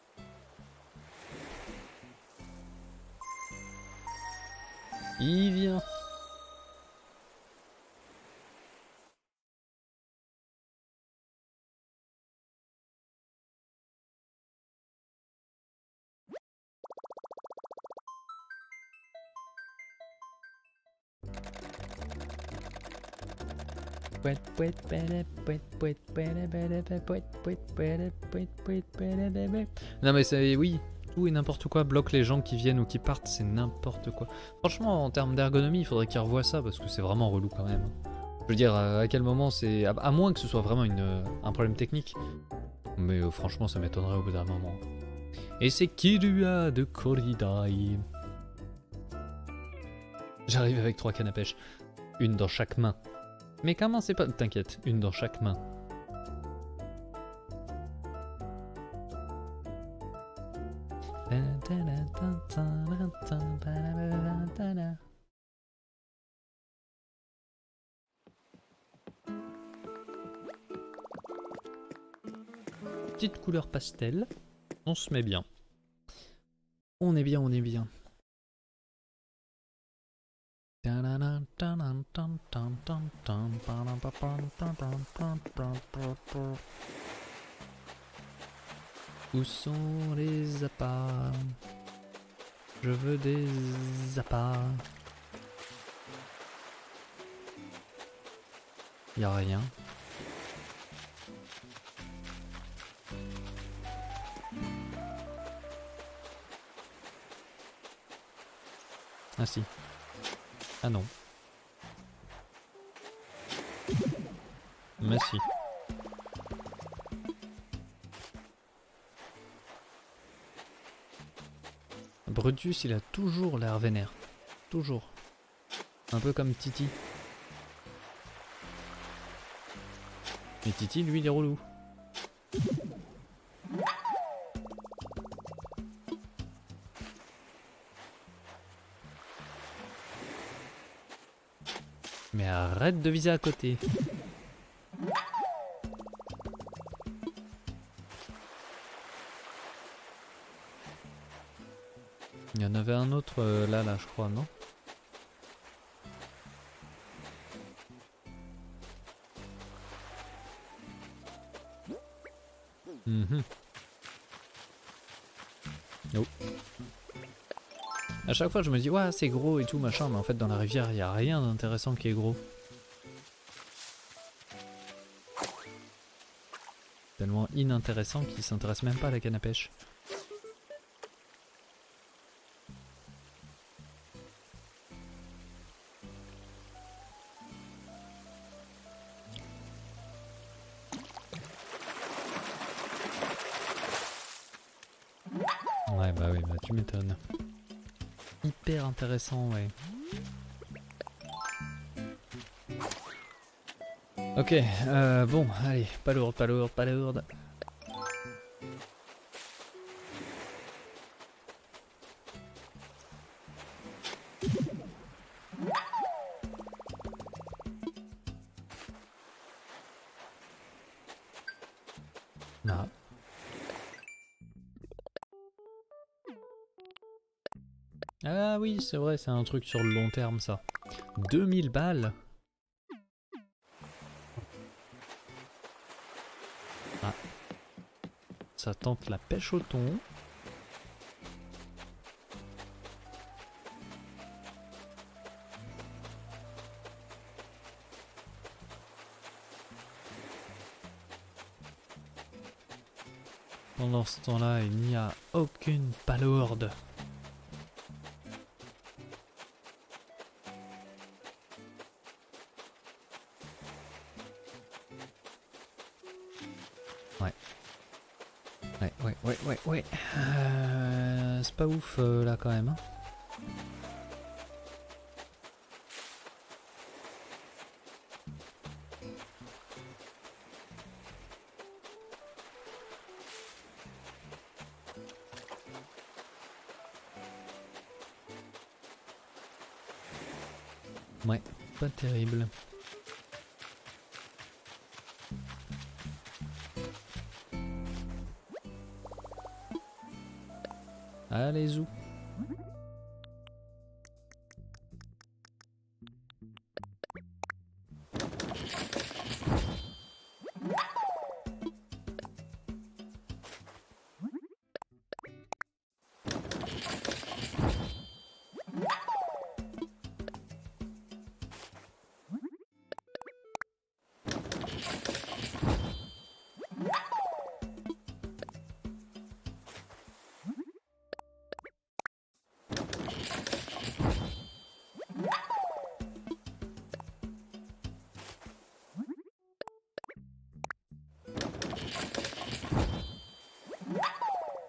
Il vient. Non mais c'est... Oui, tout et n'importe quoi bloque les gens qui viennent ou qui partent, c'est n'importe quoi. Franchement, en termes d'ergonomie, il faudrait qu'ils revoient ça parce que c'est vraiment relou quand même. Je veux dire, à quel moment c'est... À moins que ce soit vraiment un problème technique. Mais franchement, ça m'étonnerait au bout d'un moment. Et c'est Kirua de Koridai. J'arrive avec 3 cannes à pêche. Une dans chaque main. Mais comment c'est pas... T'inquiète, une dans chaque main. Petite couleur pastel. On se met bien. On est bien, on est bien. Où sont les appâts? Je veux des appâts. Y'a rien. Ah si. Ah non. Mais si. Brutus, il a toujours l'air vénère. Toujours. Un peu comme Titi. Mais Titi, lui, il est relou. Mais arrête de viser à côté. Il y en avait un autre là, je crois, non? Oh. À chaque fois je me dis ouais c'est gros et tout machin, mais en fait dans la rivière il n'y a rien d'intéressant qui est gros. Tellement inintéressant qu'il s'intéresse même pas à la canne à pêche. Ouais bah oui, bah tu m'étonnes. Hyper intéressant, ouais. Ok, bon, allez, pas lourde, pas lourde, pas lourde. Ah. Ah oui, c'est vrai, c'est un truc sur le long terme ça. 2000 balles. Ah. Ça tente la pêche au thon. Pendant ce temps-là, il n'y a aucune palourde. Ouais. C'est pas ouf là quand même. Hein. Ouais, pas terrible. Allez, zou.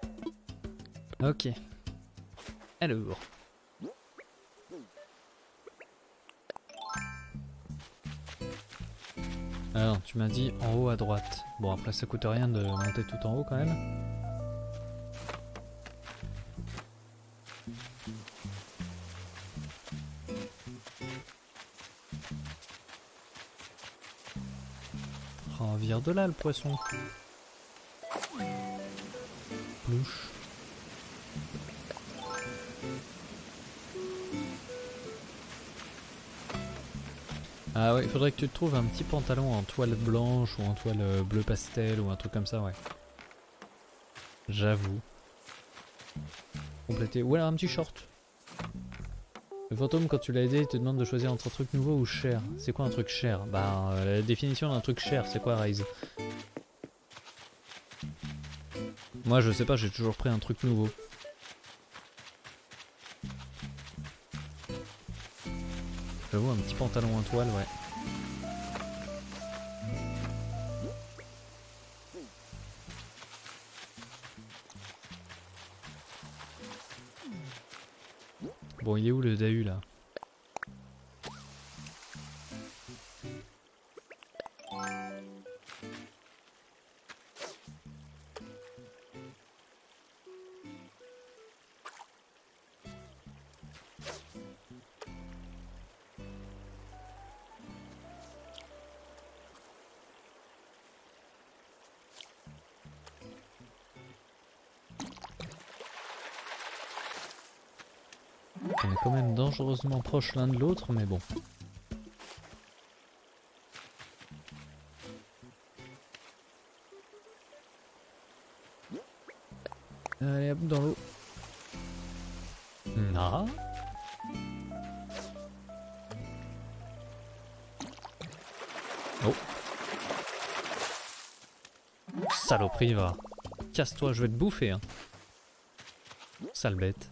Ok. Alors. Alors, tu m'as dit en haut à droite. Bon, après, ça coûte rien de monter tout en haut quand même. Oh, vire de là le poisson. Louche. Ah ouais, il faudrait que tu te trouves un petit pantalon en toile blanche ou en toile bleu pastel ou un truc comme ça, ouais. J'avoue. Compléter. Ou alors un petit short. Le fantôme, quand tu l'as aidé, il te demande de choisir entre un truc nouveau ou cher. C'est quoi un truc cher? Bah, la définition d'un truc cher, c'est quoi, Raze? Moi, je sais pas, j'ai toujours pris un truc nouveau. J'avoue, un petit pantalon en toile, ouais. Bon, il est où le Dahu là? On est quand même dangereusement proches l'un de l'autre, mais bon. Allez hop, dans l'eau. Non. Oh. Saloperie, va. Casse-toi, je vais te bouffer, hein. Sale bête.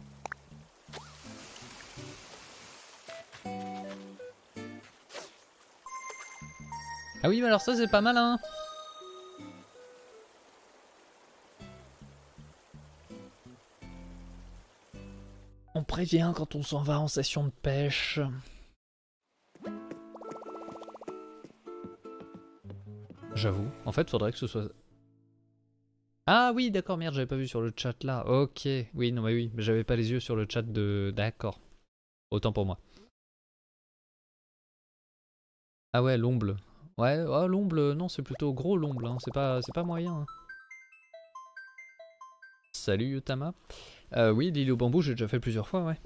Ah oui, mais alors ça c'est pas malin. On prévient quand on s'en va en session de pêche. J'avoue. En fait, faudrait que ce soit... Ah oui, d'accord, merde, j'avais pas vu sur le chat là. Ok. Oui, non, mais oui, mais j'avais pas les yeux sur le chat de... D'accord. Autant pour moi. Ah ouais, l'omble. Ouais, oh, l'omble, non, c'est plutôt gros l'omble, hein. C'est pas moyen. Hein. Salut Yotama. Oui, l'île au bambou, j'ai déjà fait plusieurs fois, ouais.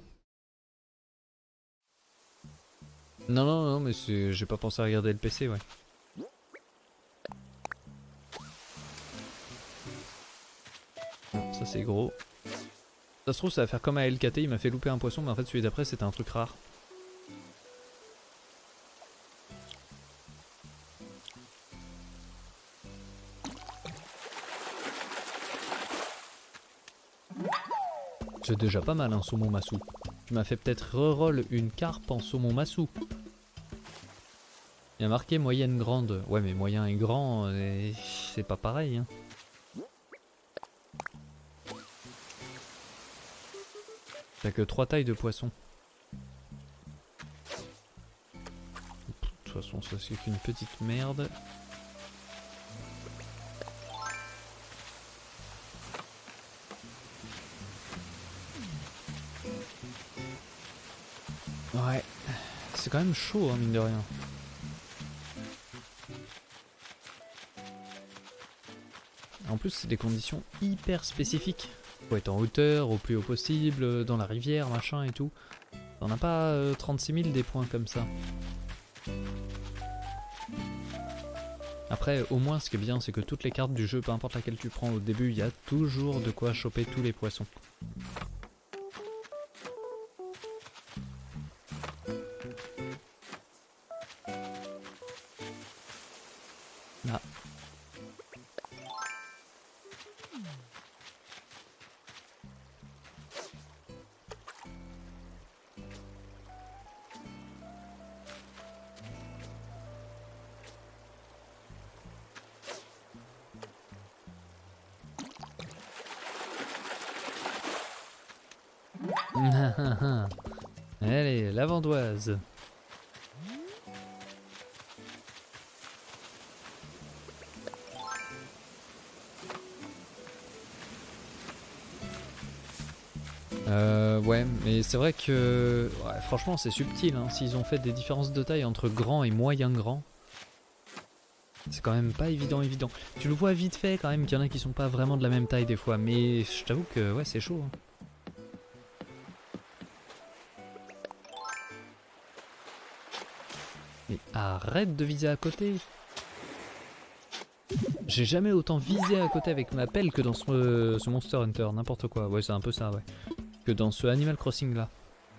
Non, non, non, mais j'ai pas pensé à regarder le PC, ouais. Bon, ça c'est gros. Ça se trouve, ça va faire comme à LKT, il m'a fait louper un poisson, mais en fait celui d'après c'était un truc rare. C'est déjà pas mal un saumon massou. Tu m'as fait peut-être reroll une carpe en saumon massou. Il y a marqué moyenne grande. Ouais, mais moyen et grand, c'est pas pareil. Hein. T'as que 3 tailles de poisson. De toute façon, ça c'est qu'une petite merde. Ouais, c'est quand même chaud, hein, mine de rien. En plus, c'est des conditions hyper spécifiques. Faut être en hauteur, au plus haut possible, dans la rivière, machin et tout. T'en as pas 36 000 des points comme ça. Après, au moins, ce qui est bien, c'est que toutes les cartes du jeu, peu importe laquelle tu prends au début, il y a toujours de quoi choper tous les poissons. Ah. Allez, la vandoise. Ouais, mais c'est vrai que... Ouais, franchement, c'est subtil, hein. S'ils ont fait des différences de taille entre grand et moyen grand, c'est quand même pas évident. Tu le vois vite fait quand même qu'il y en a qui sont pas vraiment de la même taille des fois, mais je t'avoue que ouais, c'est chaud, hein. Mais arrête de viser à côté. J'ai jamais autant visé à côté avec ma pelle que dans ce Monster Hunter, n'importe quoi. Ouais, c'est un peu ça, ouais. Que dans ce Animal Crossing là.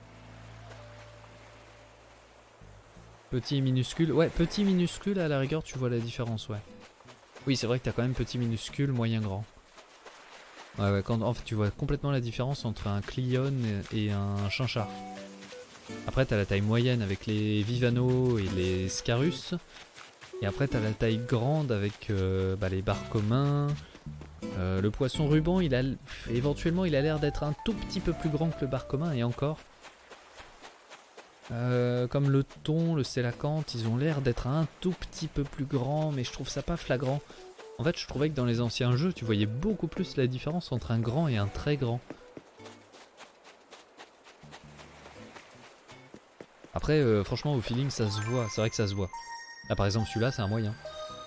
Petit minuscule. Ouais, petit minuscule à la rigueur, tu vois la différence, ouais. Oui, c'est vrai que t'as quand même petit minuscule, moyen grand. Ouais, quand, en fait, tu vois complètement la différence entre un Clion et un Chinchard. Après, t'as la taille moyenne avec les Vivano et les Scarus. Et après, t'as la taille grande avec les bars communs. Le poisson ruban, éventuellement, il a l'air d'être un tout petit peu plus grand que le bar commun, et encore. Comme le thon, le sélacanthe, ils ont l'air d'être un tout petit peu plus grands, mais je trouve ça pas flagrant. En fait, je trouvais que dans les anciens jeux, tu voyais beaucoup plus la différence entre un grand et un très grand. Après, franchement, au feeling, ça se voit. C'est vrai que ça se voit. Là, par exemple, celui-là, c'est un moyen.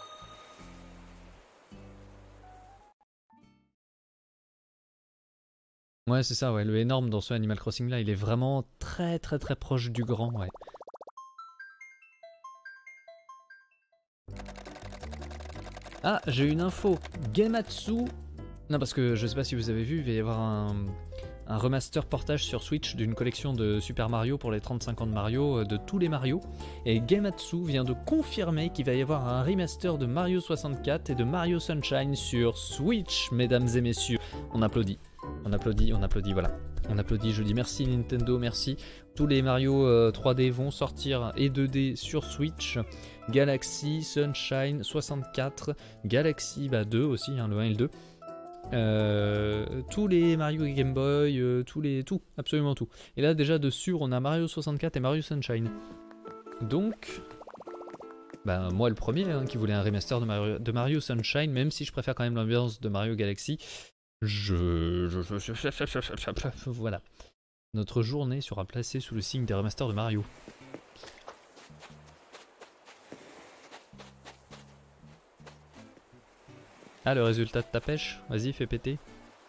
Ouais, c'est ça, ouais. Le énorme dans ce Animal Crossing là, il est vraiment très proche du grand, ouais. Ah, j'ai une info. Gematsu. Non, parce que je sais pas si vous avez vu, il va y avoir un remaster portage sur Switch d'une collection de Super Mario pour les 35 ans de Mario, de tous les Mario. Et Gematsu vient de confirmer qu'il va y avoir un remaster de Mario 64 et de Mario Sunshine sur Switch, mesdames et messieurs. On applaudit. On applaudit, voilà. On applaudit, je dis merci Nintendo, merci. Tous les Mario 3D vont sortir et 2D sur Switch. Galaxy, Sunshine, 64, Galaxy 2 aussi, hein, le 1 et le 2. Tous les Mario Game Boy, tout, absolument tout. Et là déjà dessus on a Mario 64 et Mario Sunshine. Donc, moi le premier hein, qui voulait un remaster de Mario Sunshine, même si je préfère quand même l'ambiance de Mario Galaxy, voilà. Notre journée sera placée sous le signe des remasters de Mario. Ah, le résultat de ta pêche? Vas-y, fais péter.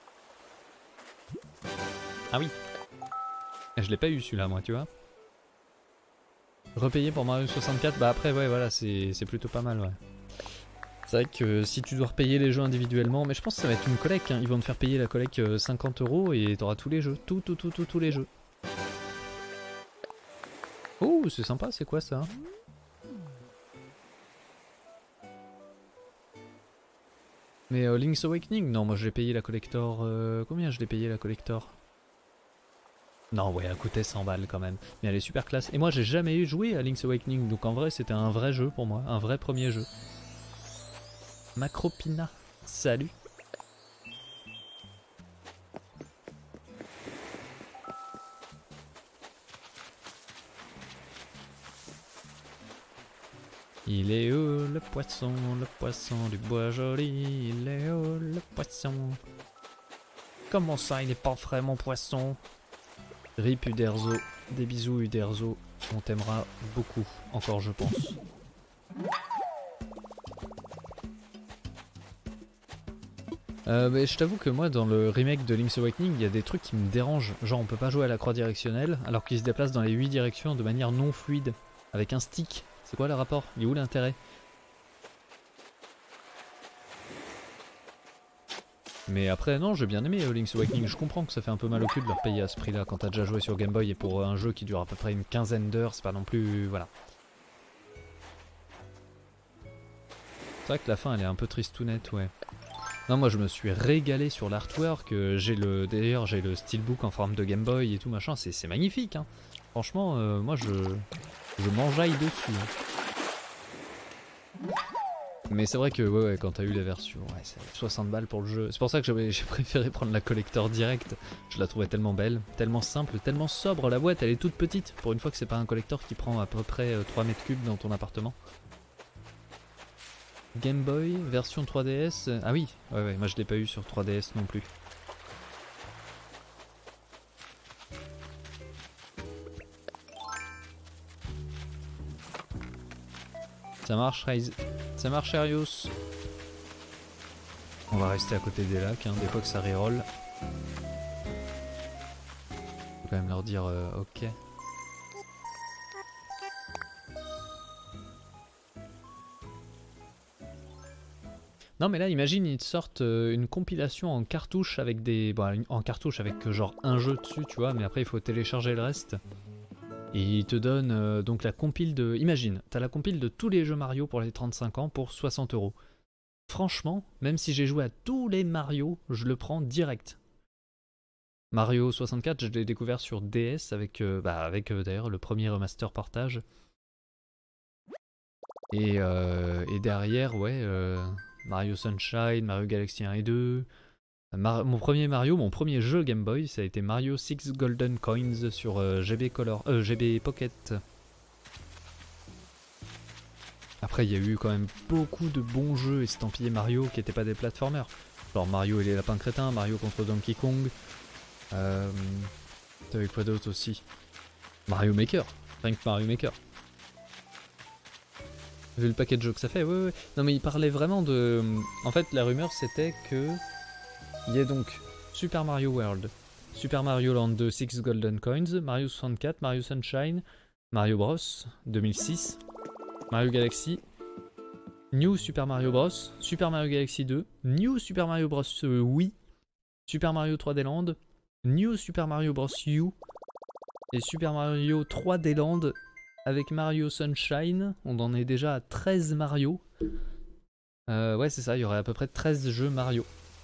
Ah oui. Je l'ai pas eu celui-là, moi, tu vois. Repayer pour Mario 64, bah après, ouais, voilà, c'est plutôt pas mal, ouais. C'est vrai que si tu dois repayer les jeux individuellement, mais je pense que ça va être une collecte, hein. Ils vont te faire payer la collecte 50 € et t'auras tous les jeux. Tous les jeux. Oh, c'est sympa, c'est quoi ça? Mais Link's Awakening, non, moi je l'ai payé la collector. Combien je l'ai payé la collector? Non, ouais, elle coûtait 100 balles quand même. Mais elle est super classe. Et moi j'ai jamais joué à Link's Awakening, donc en vrai c'était un vrai jeu pour moi, un vrai premier jeu. Macropina, salut. Il est où le poisson du bois joli? Il est où le poisson? Comment ça, il est pas frais mon poisson? Rip Uderzo, des bisous Uderzo, on t'aimera beaucoup, encore je pense. Mais je t'avoue que moi dans le remake de Link's Awakening il y a des trucs qui me dérangent, genre on peut pas jouer à la croix directionnelle alors qu'il se déplace dans les 8 directions de manière non fluide, avec un stick. C'est quoi le rapport? Il est où l'intérêt? Mais après non, j'ai bien aimé Link's Awakening, je comprends que ça fait un peu mal au cul de leur payer à ce prix là quand t'as déjà joué sur Game Boy et pour un jeu qui dure à peu près une quinzaine d'heures, c'est pas non plus... voilà. C'est vrai que la fin elle est un peu tristounette, ouais. Non, moi je me suis régalé sur l'artwork, d'ailleurs j'ai le steelbook en forme de Game Boy et tout machin, c'est magnifique hein. Franchement, moi je m'enjaille dessus. Hein. Mais c'est vrai que ouais, quand t'as eu la version, ouais, c'est 60 balles pour le jeu. C'est pour ça que j'ai préféré prendre la collector direct. Je la trouvais tellement belle, tellement simple, tellement sobre. La boîte elle est toute petite, pour une fois que c'est pas un collector qui prend à peu près 3 mètres cubes dans ton appartement. Game Boy, version 3DS. Ah oui, ouais, moi je l'ai pas eu sur 3DS non plus. Ça marche, Raze. Ça marche, Arius. On va rester à côté des lacs, hein, des fois que ça reroll. Faut quand même leur dire ok. Non mais là imagine ils te sortent une compilation en cartouche avec des... Bon, en cartouche avec genre un jeu dessus tu vois, mais après il faut télécharger le reste. Et ils te donnent donc la compile de... Imagine, t'as la compile de tous les jeux Mario pour les 35 ans pour 60 €. Franchement, même si j'ai joué à tous les Mario, je le prends direct. Mario 64, je l'ai découvert sur DS avec, d'ailleurs le premier remaster partage. Et derrière, ouais... Mario Sunshine, Mario Galaxy 1 et 2. Mon premier Mario, mon premier jeu Game Boy, ça a été Mario 6 Golden Coins sur GB Pocket. Après, il y a eu quand même beaucoup de bons jeux estampillés Mario qui n'étaient pas des platformers. Genre Mario et les lapins crétins, Mario contre Donkey Kong. T'avais quoi d'autre aussi? Mario Maker, rien que Mario Maker. Vu le paquet de jeux que ça fait, ouais. Non mais il parlait vraiment de... En fait la rumeur c'était que... Il y a donc Super Mario World, Super Mario Land 2 6 Golden Coins, Mario 64, Mario Sunshine, Mario Bros 2006, Mario Galaxy, New Super Mario Bros, Super Mario Galaxy 2, New Super Mario Bros Wii, Super Mario 3D Land, New Super Mario Bros U et Super Mario 3D Land. Avec Mario Sunshine, on en est déjà à 13 Mario. Ouais, c'est ça, il y aurait à peu près 13 jeux Mario.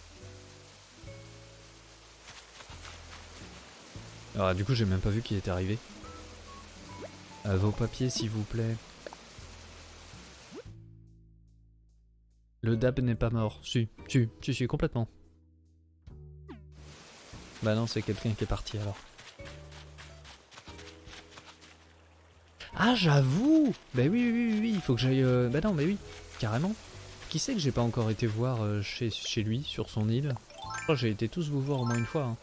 Alors, du coup, j'ai même pas vu qu'il était arrivé. Vos papiers, s'il vous plaît. Le DAB n'est pas mort. Si, complètement. Bah non, c'est quelqu'un qui est parti alors. Ah j'avoue. Bah oui, il faut que j'aille... Bah non, mais oui, carrément. Qui c'est que j'ai pas encore été voir chez lui, sur son île? Je crois que j'ai été tous vous voir au moins une fois. Hein.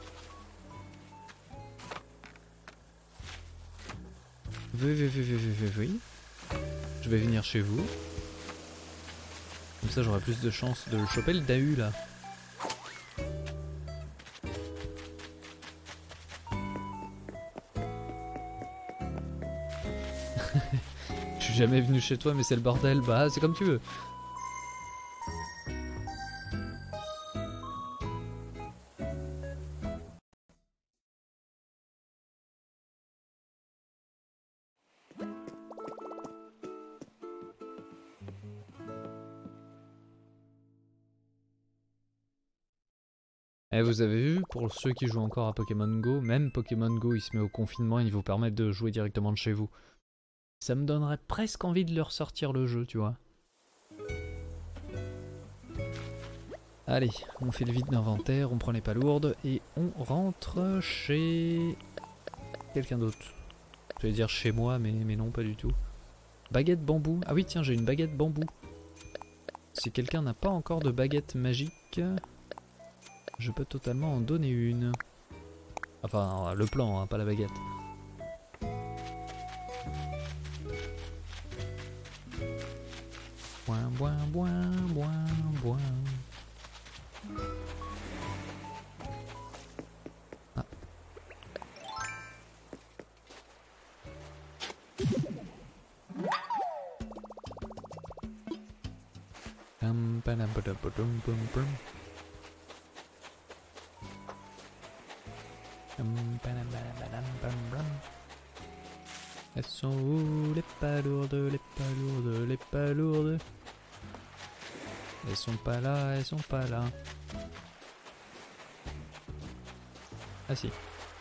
Oui. Je vais venir chez vous. Comme ça j'aurai plus de chance de le choper le Dahu là. Je suis jamais venu chez toi mais c'est le bordel, bah c'est comme tu veux. Et vous avez vu, pour ceux qui jouent encore à Pokémon Go, même Pokémon Go il se met au confinement et il vous permet de jouer directement de chez vous. Ça me donnerait presque envie de leur sortir le jeu, tu vois. Allez, on fait le vide d'inventaire, on prend les palourdes et on rentre chez quelqu'un d'autre. Je vais dire chez moi, mais non, pas du tout. Baguette bambou. Ah oui, tiens, j'ai une baguette bambou. Si quelqu'un n'a pas encore de baguette magique, je peux totalement en donner une. Enfin, le plan, hein, pas la baguette. Boing. Ah. Elles sont où les palourdes, les palourdes, les palourdes? Elles sont pas là, elles sont pas là. Ah si.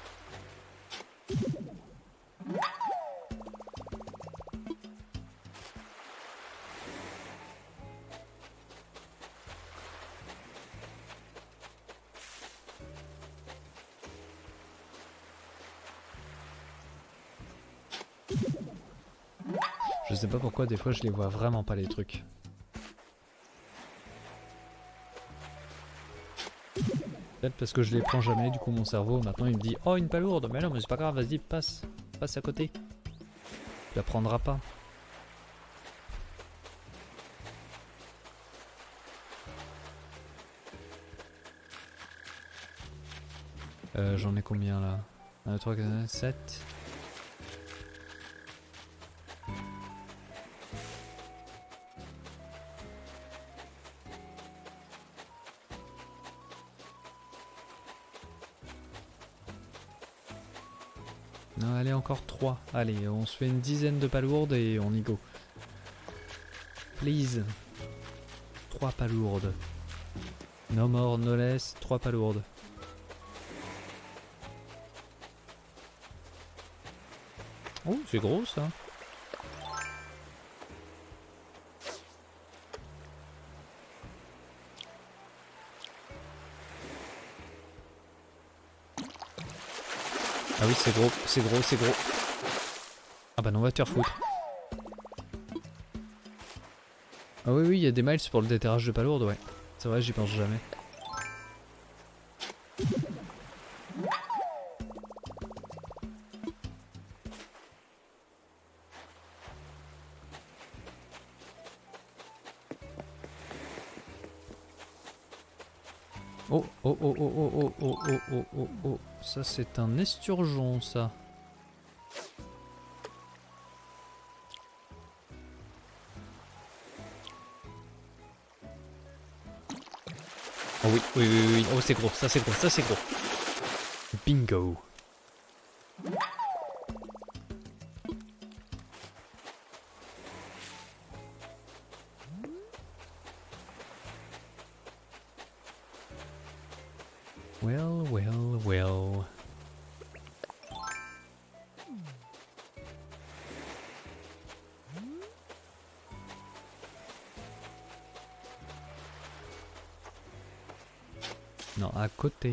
Je sais pas pourquoi des fois je les vois vraiment pas les trucs. Peut-être parce que je les prends jamais, du coup mon cerveau maintenant il me dit oh une palourde, mais non mais c'est pas grave, vas-y passe à côté. Tu la prendras pas. J'en ai combien là? 1, 2, 3, 4, 7. Non, allez, encore 3. Allez, on se fait une dizaine de palourdes et on y go. Please. 3 palourdes. No more, no less, 3 palourdes. Oh, c'est gros ça. Ah oui, c'est gros, c'est gros, c'est gros. Ah bah non, on va te faire foutre. Ah oui, oui, il y a des miles pour le déterrage de palourde, ouais. C'est vrai, j'y pense jamais. Oh, oh, oh, oh, oh, oh, oh, oh, oh, oh, oh. Ça, c'est un esturgeon, ça. Oh oui, oui, oui, oui. Oh, c'est gros, ça, c'est gros, ça, c'est gros. Bingo. Well, well, well. Non, à côté.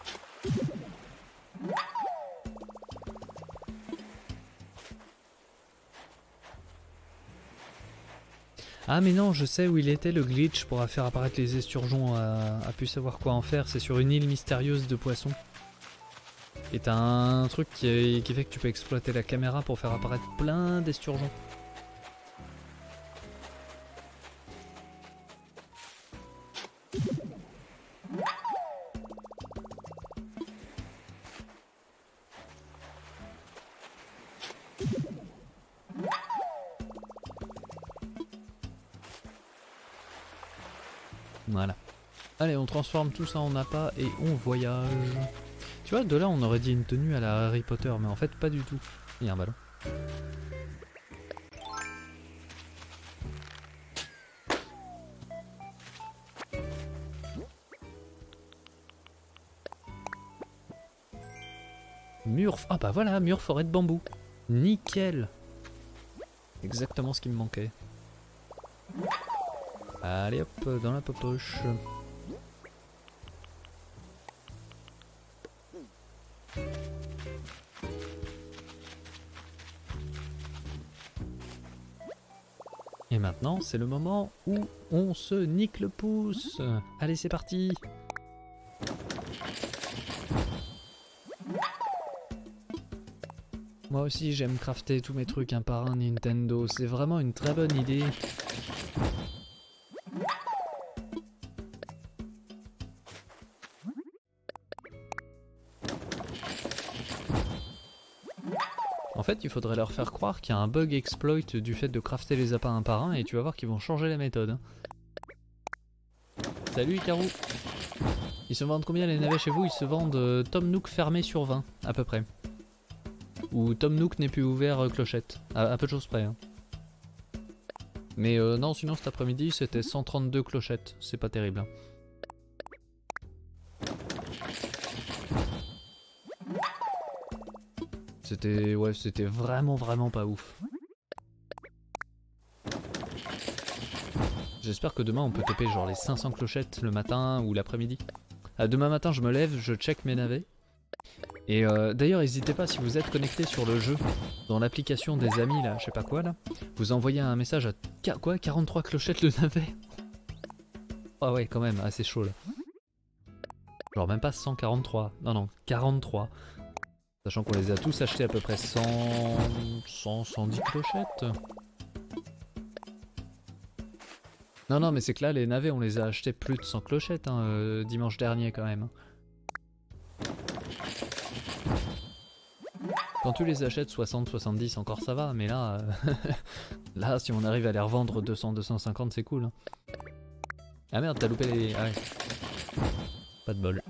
Ah mais non, je sais où il était le glitch pour faire apparaître les esturgeons a pu savoir quoi en faire. C'est sur une île mystérieuse de poissons. Et t'as un truc qui fait que tu peux exploiter la caméra pour faire apparaître plein d'esturgeons. Voilà. Allez, on transforme tout ça en appât et on voyage. Tu vois, de là on aurait dit une tenue à la Harry Potter, mais en fait pas du tout. Il y a un ballon. Mur... Ah bah voilà, mur forêt de bambou. Nickel. Exactement ce qui me manquait. Allez hop, dans la poche. Et maintenant, c'est le moment où on se nique le pouce. Allez, c'est parti. Moi aussi, j'aime crafter tous mes trucs un par un Nintendo. C'est vraiment une très bonne idée. En fait, il faudrait leur faire croire qu'il y a un bug exploit du fait de crafter les appâts un par un et tu vas voir qu'ils vont changer la méthode. Salut Icarou. Ils se vendent combien les navets chez vous? Ils se vendent Tom Nook fermé sur 20, à peu près. Ou Tom Nook n'est plus ouvert clochette, à peu de choses près. Hein. Mais non, sinon cet après-midi c'était 132 clochettes, c'est pas terrible. Hein. C'était vraiment pas ouf. J'espère que demain on peut taper genre les 500 clochettes le matin ou l'après-midi. Demain matin je me lève, je check mes navets. Et d'ailleurs n'hésitez pas si vous êtes connecté sur le jeu, dans l'application des amis là, je sais pas quoi là, vous envoyez un message à quoi 43 clochettes le navet. Ah ouais quand même, assez chaud là. Genre même pas 143, non 43. Sachant qu'on les a tous achetés à peu près 110 clochettes. Non mais c'est que là les navets on les a achetés plus de 100 clochettes hein, dimanche dernier quand même. Quand tu les achètes 60, 70 encore ça va, mais là, là si on arrive à les revendre 200, 250 c'est cool. Hein. Ah merde, t'as loupé les... Ah ouais. Pas de bol.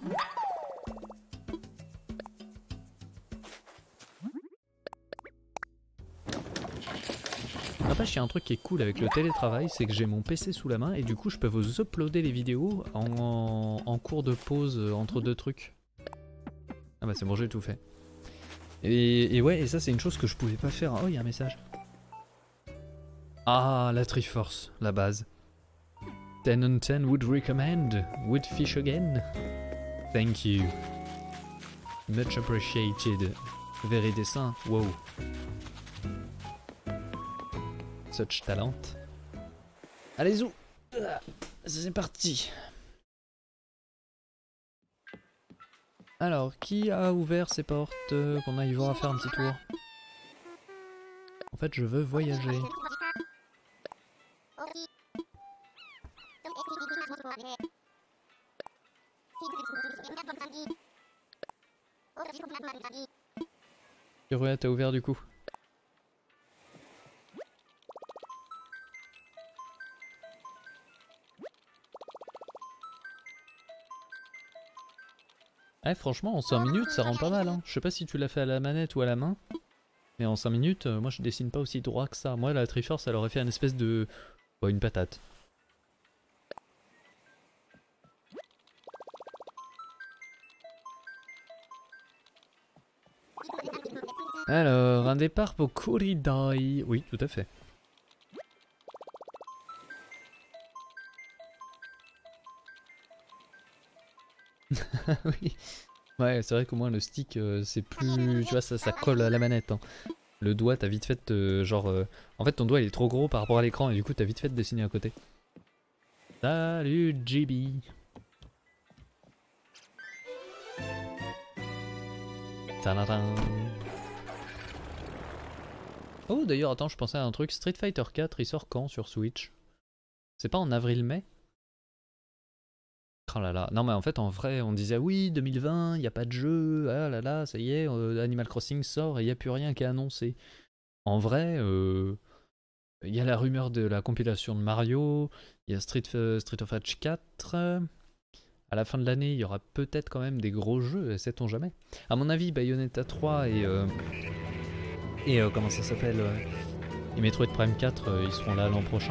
N'empêche, il y a un truc qui est cool avec le télétravail, c'est que j'ai mon PC sous la main et du coup je peux vous uploader les vidéos en cours de pause entre deux trucs. Ah bah c'est bon, j'ai tout fait. Et ouais, et ça c'est une chose que je pouvais pas faire. Oh, il y a un message. Ah, la Triforce, la base. 10 on 10 would recommend. Would fish again. Thank you. Much appreciated. Very dessin. Wow. Such talent. Allez, zou. C'est parti. Alors, qui a ouvert ses portes qu'on aille voir à faire un petit tour? En fait, je veux voyager. Kiruya, t'as ouvert du coup? Ouais, franchement, en 5 minutes, ça rend pas mal. Hein. Je sais pas si tu l'as fait à la manette ou à la main. Mais en 5 minutes, moi je dessine pas aussi droit que ça. Moi, la Triforce, elle aurait fait une espèce de... Bon, une patate. Alors, un départ pour Kuridai. Oui, tout à fait. Oui. Ouais, c'est vrai qu'au moins le stick, c'est plus... Tu vois, ça colle à la manette. Hein. Le doigt, t'as vite fait genre... En fait, ton doigt, il est trop gros par rapport à l'écran et du coup, t'as vite fait de dessiner à côté. Salut, JB. Tadadam. Oh, d'ailleurs, attends, je pensais à un truc. Street Fighter 4, il sort quand sur Switch? C'est pas en avril-mai? Oh là là. Non mais en fait en vrai on disait oui 2020 il n'y a pas de jeu, ah là là ça y est Animal Crossing sort et il n'y a plus rien qui est annoncé. En vrai il y a la rumeur de la compilation de Mario, il y a Street of Rage 4, à la fin de l'année il y aura peut-être quand même des gros jeux, sait-on jamais. À mon avis Bayonetta 3 et comment ça s'appelle et Metroid Prime 4 ils seront là l'an prochain.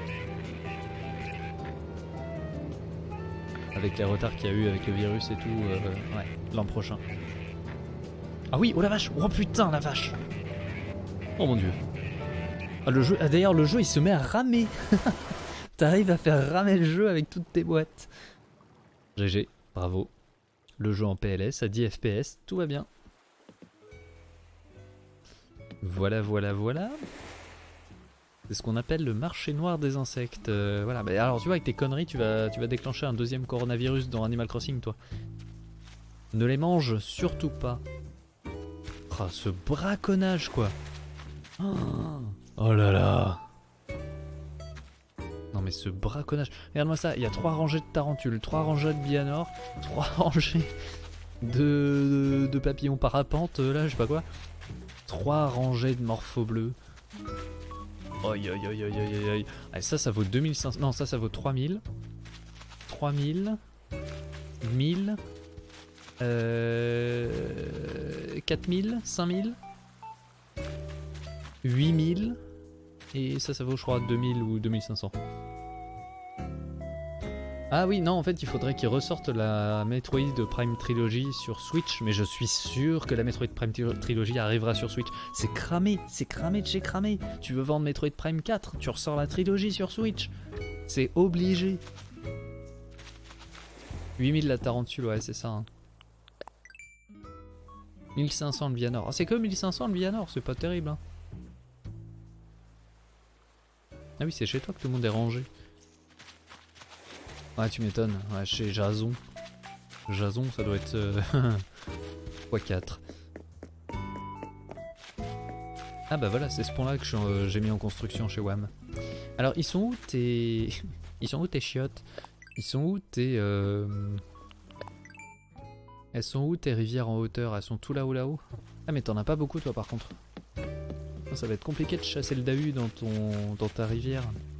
Avec les retards qu'il y a eu avec le virus et tout, ouais, l'an prochain. Ah oui, oh la vache, oh putain la vache. Oh mon dieu. Ah, le jeu, d'ailleurs le jeu il se met à ramer. T'arrives à faire ramer le jeu avec toutes tes boîtes. GG, bravo. Le jeu en PLS à 10 FPS, tout va bien. Voilà, voilà, voilà. C'est ce qu'on appelle le marché noir des insectes. Voilà, bah, alors tu vois avec tes conneries tu vas déclencher un deuxième coronavirus dans Animal Crossing toi. Ne les mange surtout pas. Ah, ce braconnage quoi. Oh là là. Non mais ce braconnage. Regarde-moi ça, il y a 3 rangées de tarentules, 3 rangées de bianor, 3 rangées de papillons parapentes, là je sais pas quoi. 3 rangées de morpho bleus. Aïe aïe aïe aïe aïe aïe. Ah, ça vaut 2500. Non, ça vaut 3000. 3000. 1000. 4000. 5000. 8000. Et ça vaut, je crois, 2000 ou 2500. Ah oui, non, en fait, il faudrait qu'ils ressortent la Metroid Prime Trilogy sur Switch, mais je suis sûr que la Metroid Prime Trilogy arrivera sur Switch. C'est cramé de chez cramé. Tu veux vendre Metroid Prime 4, tu ressors la trilogie sur Switch. C'est obligé. 8000 la tarentule, ouais, c'est ça. Hein. 1500 le Vianor. Ah, c'est que 1500 le Vianor, c'est pas terrible. Hein. Ah oui, c'est chez toi que tout le monde est rangé. Ouais, tu m'étonnes. Ouais, chez Jason. Jason, ça doit être x4. Ah bah voilà, c'est ce pont-là que j'ai mis en construction chez WAM. Alors, ils sont où tes... Ils sont où tes chiottes? Ils sont où tes... Elles sont où tes rivières en hauteur? Elles sont tout là-haut là-haut? Ah mais t'en as pas beaucoup toi par contre. Ah, ça va être compliqué de chasser le Dahu dans ta rivière.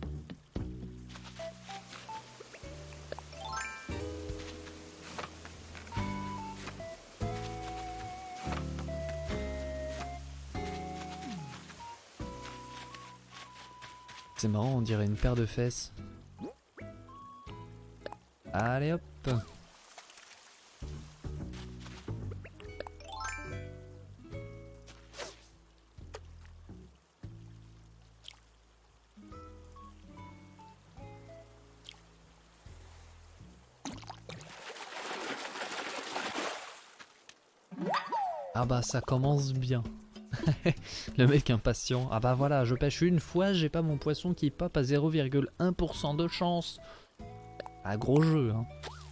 C'est marrant, on dirait une paire de fesses. Allez hop. Ah bah ça commence bien. Le mec impatient. Ah bah voilà, je pêche une fois, j'ai pas mon poisson qui pop à 0,1% de chance. Ah gros jeu hein.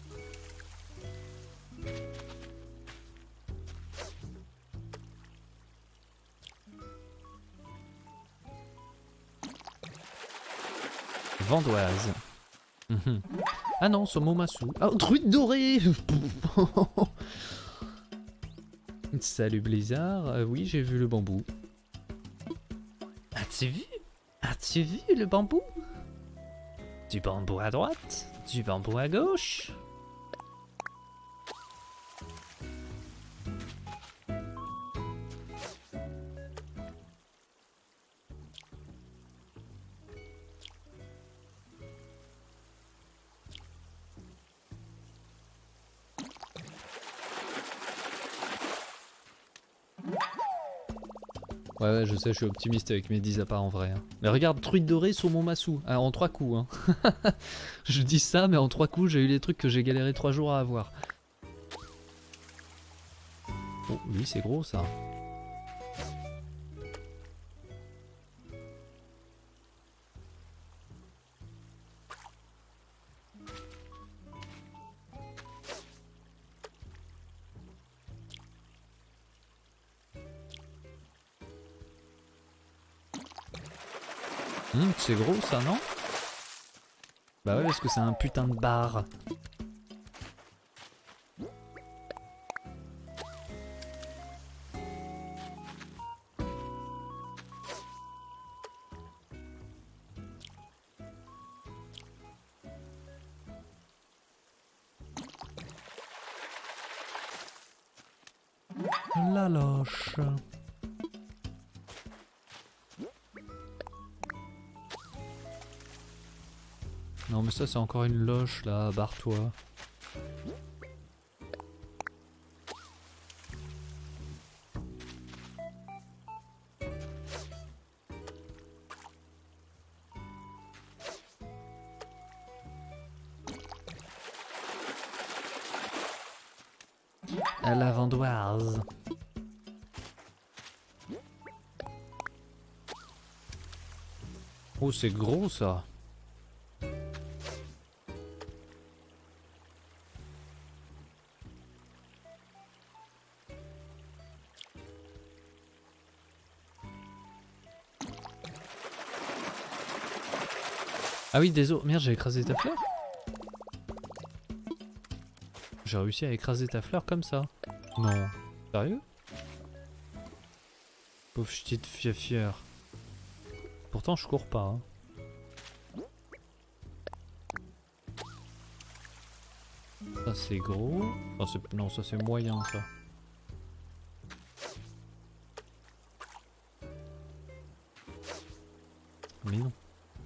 Vandoise. Ah non, Somomasu. Ah, truite dorée. Salut Blizzard, oui j'ai vu le bambou. As-tu vu? As-tu vu le bambou? Du bambou à droite, du bambou à gauche. Ouais, je sais, je suis optimiste avec mes 10 apparts en vrai. Hein. Mais regarde, truite dorée sur mon massou, en 3 coups. Hein. Je dis ça, mais en 3 coups, j'ai eu les trucs que j'ai galéré 3 jours à avoir. Oh, lui, c'est gros ça. C'est gros ça, non? Bah ouais, parce que c'est un putain de bar. La loche. Non mais ça c'est encore une loche là, barre-toi. À la vandoise. Oh c'est gros ça. Ah oui, désolé. Merde, j'ai écrasé ta fleur. J'ai réussi à écraser ta fleur comme ça. Non. Sérieux? Pauvre petite fiafière. Pourtant, je cours pas. Hein. Ça, c'est gros. Oh, non, ça, c'est moyen, ça. Mais non.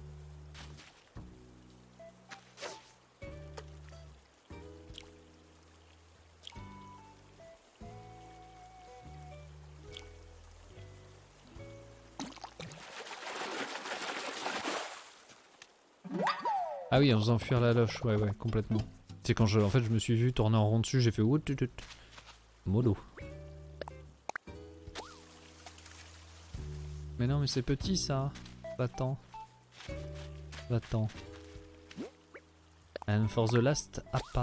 Ah oui, en faisant fuir la loche, ouais, complètement. C'est quand en fait, je me suis vu tourner en rond dessus, j'ai fait ouh, mollo. Mais non, mais c'est petit ça. Va-t'en. Va-t'en. And for the last appa.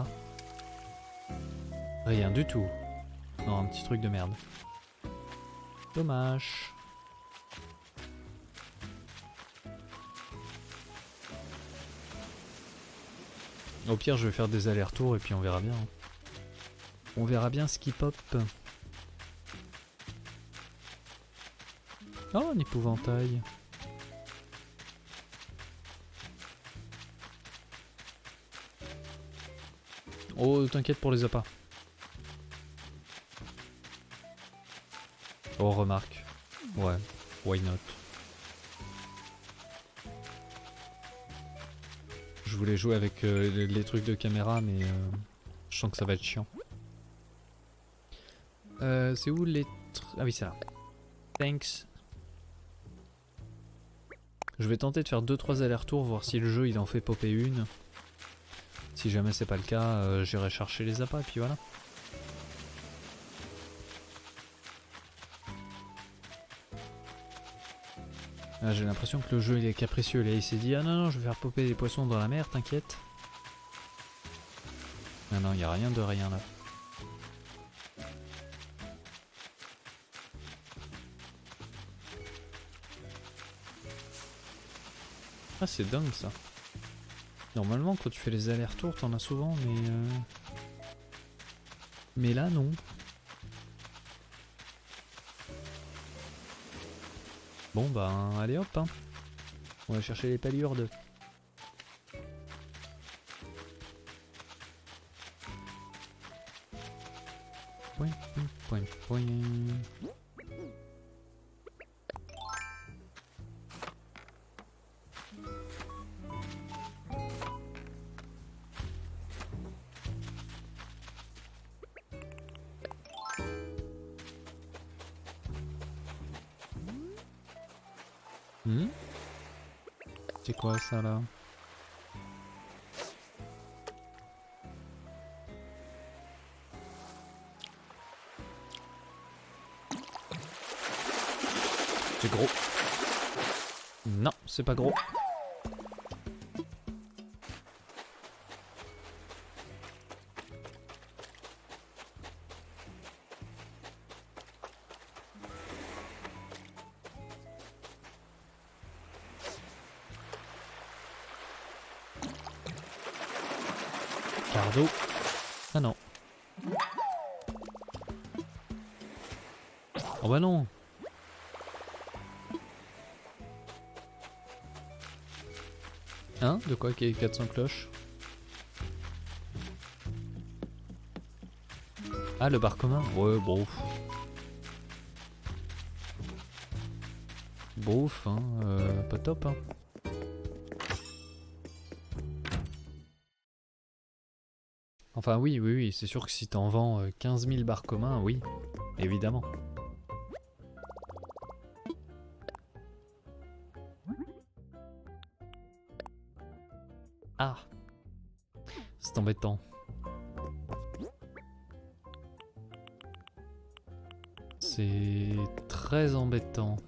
Rien du tout. Non, un petit truc de merde. Dommage. Au pire, je vais faire des allers-retours et puis on verra bien. On verra bien ce qui pop. Oh, un épouvantail. Oh, t'inquiète pour les appâts. Oh, remarque. Ouais, why not. Je voulais jouer avec les trucs de caméra, mais je sens que ça va être chiant. C'est où les... Ah oui, c'est là. Thanks. Je vais tenter de faire 2-3 allers-retours, voir si le jeu il en fait popper une. Si jamais c'est pas le cas, j'irai chercher les appâts et puis voilà. Ah, j'ai l'impression que le jeu il est capricieux, là il s'est dit ah non non je vais faire popper des poissons dans la mer, t'inquiète. Ah non, il n'y a rien de rien là. Ah c'est dingue ça. Normalement quand tu fais les allers-retours t'en as souvent mais là non. Bon bah allez hop hein. On va chercher les palurdes. Point, point, point, point. C'est quoi ça là? C'est gros. Non, c'est pas gros. Cardo. Ah non. Oh bah non. Hein? De quoi qu'il y ait 400 cloches? Ah le bar commun? Ouais bon. Bouf hein, pas top hein. Enfin oui, oui, oui, c'est sûr que si t'en vends 15 000 bars communs, oui, évidemment. Ah, c'est embêtant. C'est très embêtant.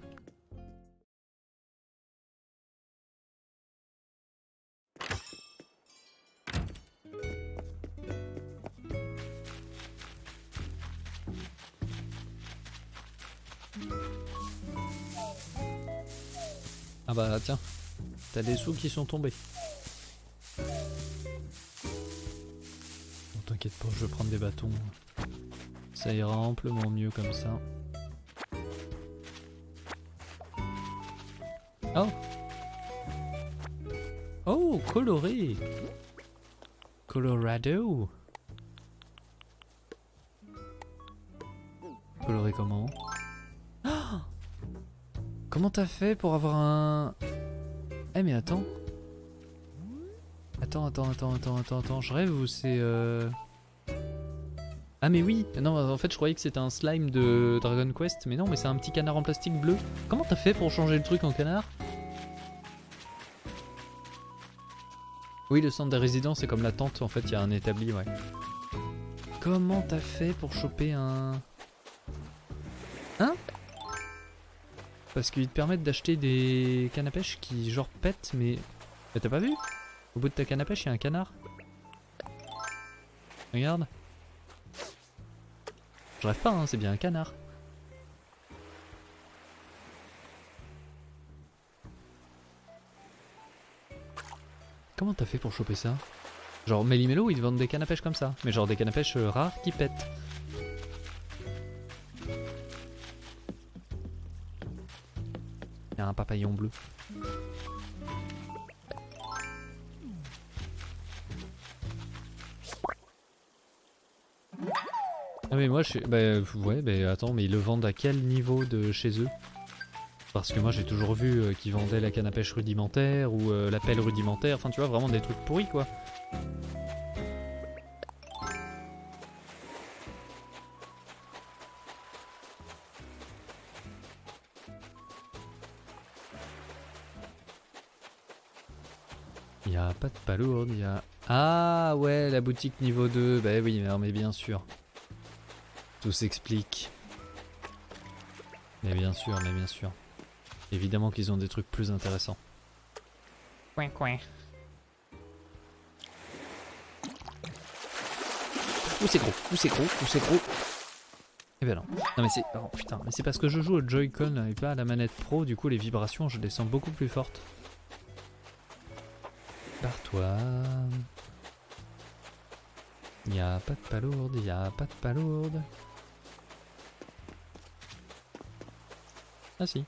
Ah bah tiens, t'as des sous qui sont tombés. Bon, t'inquiète pas, je vais prendre des bâtons. Ça ira amplement mieux comme ça. Oh! Oh, coloré! Colorado! Coloré comment? Oh, comment t'as fait pour avoir un... Eh mais attends. Attends, je rêve ou c'est... Ah mais oui, non en fait je croyais que c'était un slime de Dragon Quest, mais non mais c'est un petit canard en plastique bleu. Comment t'as fait pour changer le truc en canard? Oui le centre des résidents c'est comme la tente, en fait il y a un établi, ouais. Comment t'as fait pour choper un... Hein? Parce qu'ils te permettent d'acheter des cannes à pêche qui genre pètent, mais t'as pas vu? Au bout de ta canne à pêche, il y a un canard. Regarde. Je rêve pas, hein, c'est bien un canard. Comment t'as fait pour choper ça? Genre Méli-Mélo, ils te vendent des cannes à pêche comme ça. Mais genre des cannes à pêche rares qui pètent. un papillon bleu. Ah mais moi je suis... Bah ouais, bah attends, mais ils le vendent à quel niveau de chez eux? Parce que moi j'ai toujours vu qu'ils vendaient la canne à pêche rudimentaire ou la pelle rudimentaire, enfin tu vois, vraiment des trucs pourris quoi. Il y a pas de palourde, il y a... Ah ouais, la boutique niveau 2, bah oui, mais bien sûr. Tout s'explique. Mais bien sûr, mais bien sûr. Évidemment qu'ils ont des trucs plus intéressants. Coin coin. Où c'est gros, où c'est gros, où c'est gros. Eh ben non. Non mais c'est... Oh putain, mais c'est parce que je joue au Joy-Con et pas à la manette Pro, du coup les vibrations je les sens beaucoup plus fortes. Barre-toi. Y'a pas de palourde, y'a pas de palourde. Ah si.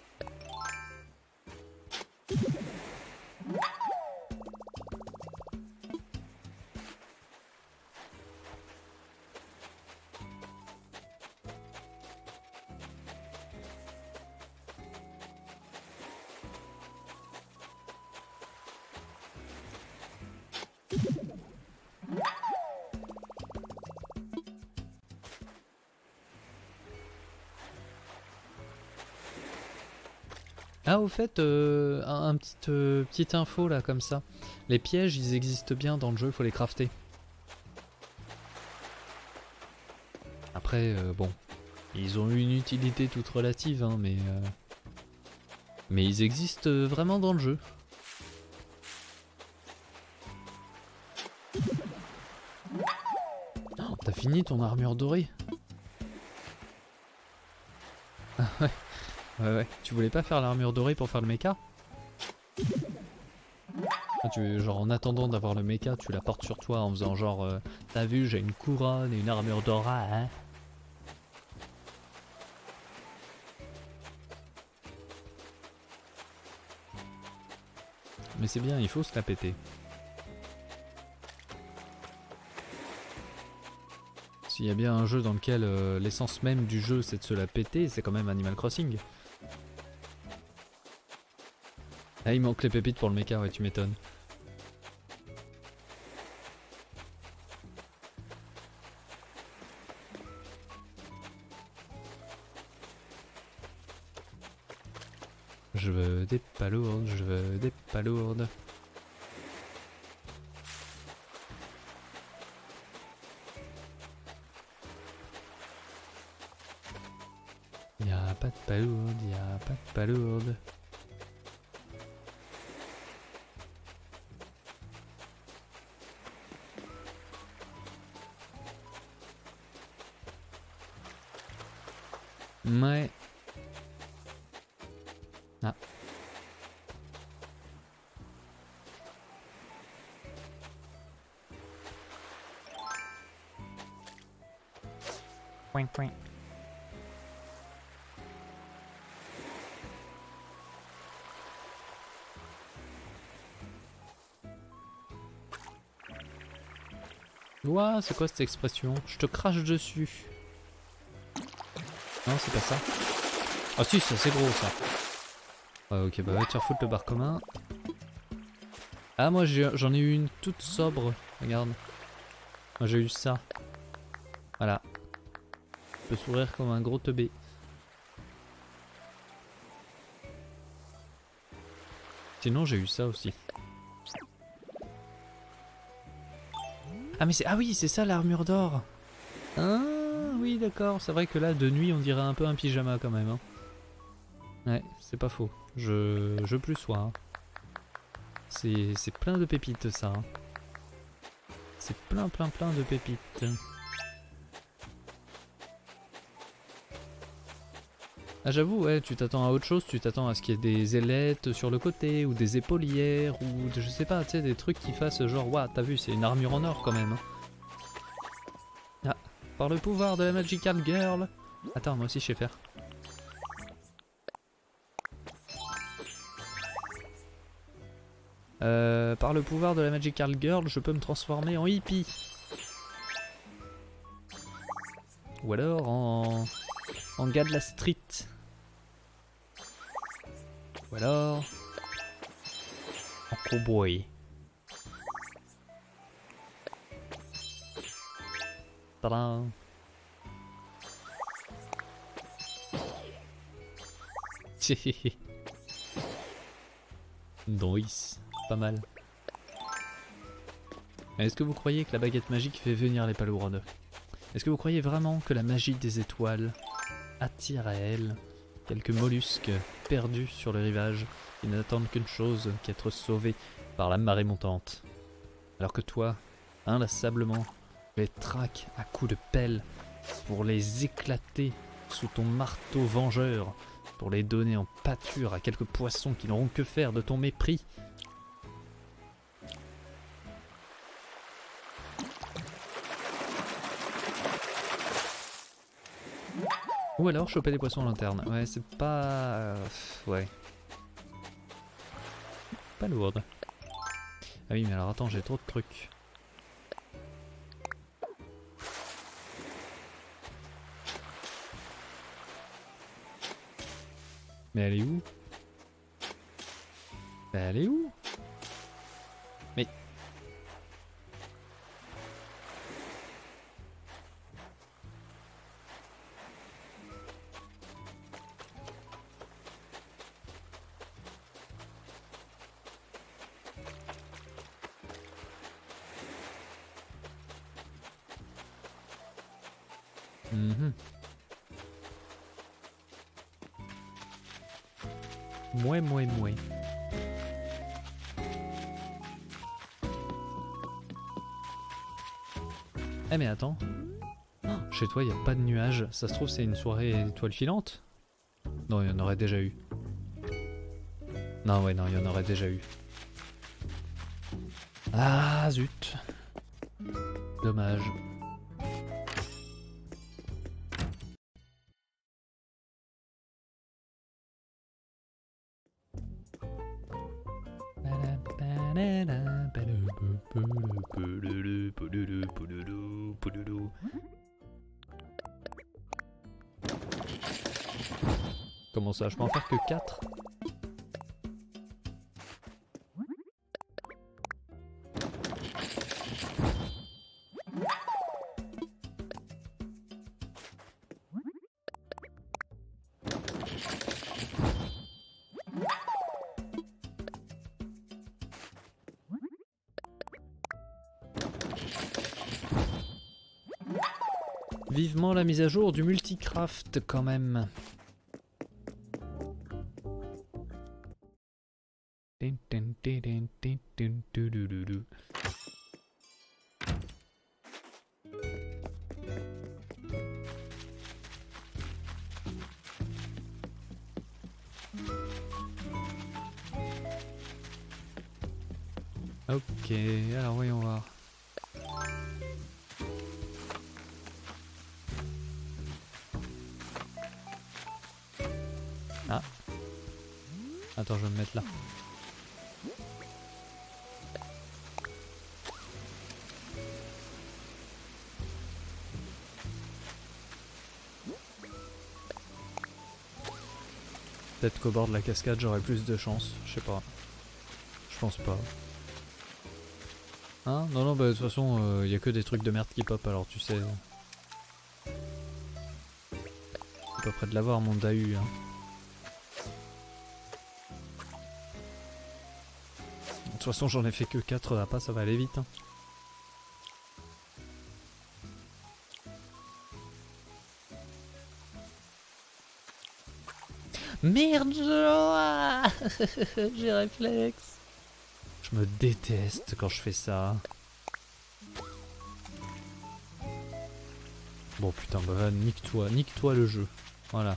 Ah au fait, petite info là comme ça. Les pièges ils existent bien dans le jeu, il faut les crafter. Après bon, ils ont eu une utilité toute relative hein, mais ils existent vraiment dans le jeu. Oh, t'as fini ton armure dorée? Ah ouais. Ouais, tu voulais pas faire l'armure dorée pour faire le mecha? Ah, genre en attendant d'avoir le mecha, tu la portes sur toi en faisant genre t'as vu j'ai une couronne et une armure dorée hein? Mais c'est bien, il faut se la péter. S'il y a bien un jeu dans lequel l'essence même du jeu c'est de se la péter, c'est quand même Animal Crossing. Ah il manque les pépites pour le mecha, ouais tu m'étonnes. Je veux des palourdes, je veux des palourdes. Y'a pas de palourde, y'a pas de palourde. Ouais. Ah. Point point. Ouah, c'est quoi cette expression? Je te crache dessus. Non, c'est pas ça. Ah si, c'est gros ça. Ouais, ok, bah va te faire foutre le bar commun. Ah, moi j'en ai eu une toute sobre. Regarde. Moi j'ai eu ça. Voilà. Je peux sourire comme un gros teubé. Sinon j'ai eu ça aussi. Ah mais c'est... Ah oui, c'est ça l'armure d'or. Ah oui d'accord, c'est vrai que là de nuit on dirait un peu un pyjama quand même. Hein. Ouais, c'est pas faux. Je plus sois. Hein. C'est plein de pépites ça. Hein. C'est plein de pépites. Ah j'avoue, ouais, tu t'attends à autre chose, tu t'attends à ce qu'il y ait des ailettes sur le côté, ou des épaulières, ou je sais pas, tu sais, des trucs qui fassent genre, waouh, t'as vu, c'est une armure en or quand même. Hein. Ah, par le pouvoir de la Magical Girl. Attends, moi aussi je sais faire. Par le pouvoir de la Magical Girl, je peux me transformer en hippie. Ou alors en gars de la street. Ou alors en cowboy. Tadam. Nice, pas mal. Est-ce que vous croyez que la baguette magique fait venir les palourdes? Est-ce que vous croyez vraiment que la magie des étoiles attire à elle quelques mollusques perdus sur le rivage qui n'attendent qu'une chose qu'être sauvés par la marée montante? Alors que toi, inlassablement, les traques à coups de pelle pour les éclater sous ton marteau vengeur, pour les donner en pâture à quelques poissons qui n'auront que faire de ton mépris. Ou alors choper des poissons en lanterne. Ouais, c'est pas... ouais. Pas lourde. Ah oui, mais alors attends, j'ai trop de trucs. Mais elle est où? Mais elle est où? Mais... Mouais. Eh mais attends. Oh, chez toi, il a pas de nuages. Ça se trouve, c'est une soirée étoile filante? Non, il y en aurait déjà eu. Non, ouais, non, il y en aurait déjà eu. Ah, zut. Dommage. Comment ça, je peux en faire que 4? Vivement la mise à jour du multicraft quand même. Ok, alors voyons voir. Ah. Attends, je vais me mettre là. Peut-être qu'au bord de la cascade j'aurai plus de chance, je sais pas. Je pense pas. Hein? Non, non, bah de toute façon, y a que des trucs de merde qui pop, alors tu sais. C'est pas près de l'avoir mon Dahu. Hein. De toute façon, j'en ai fait que 4 là pas, ça va aller vite. Hein. Merde, j'ai réflexe. Je me déteste quand je fais ça. Bon putain, bah nique-toi le jeu. Voilà.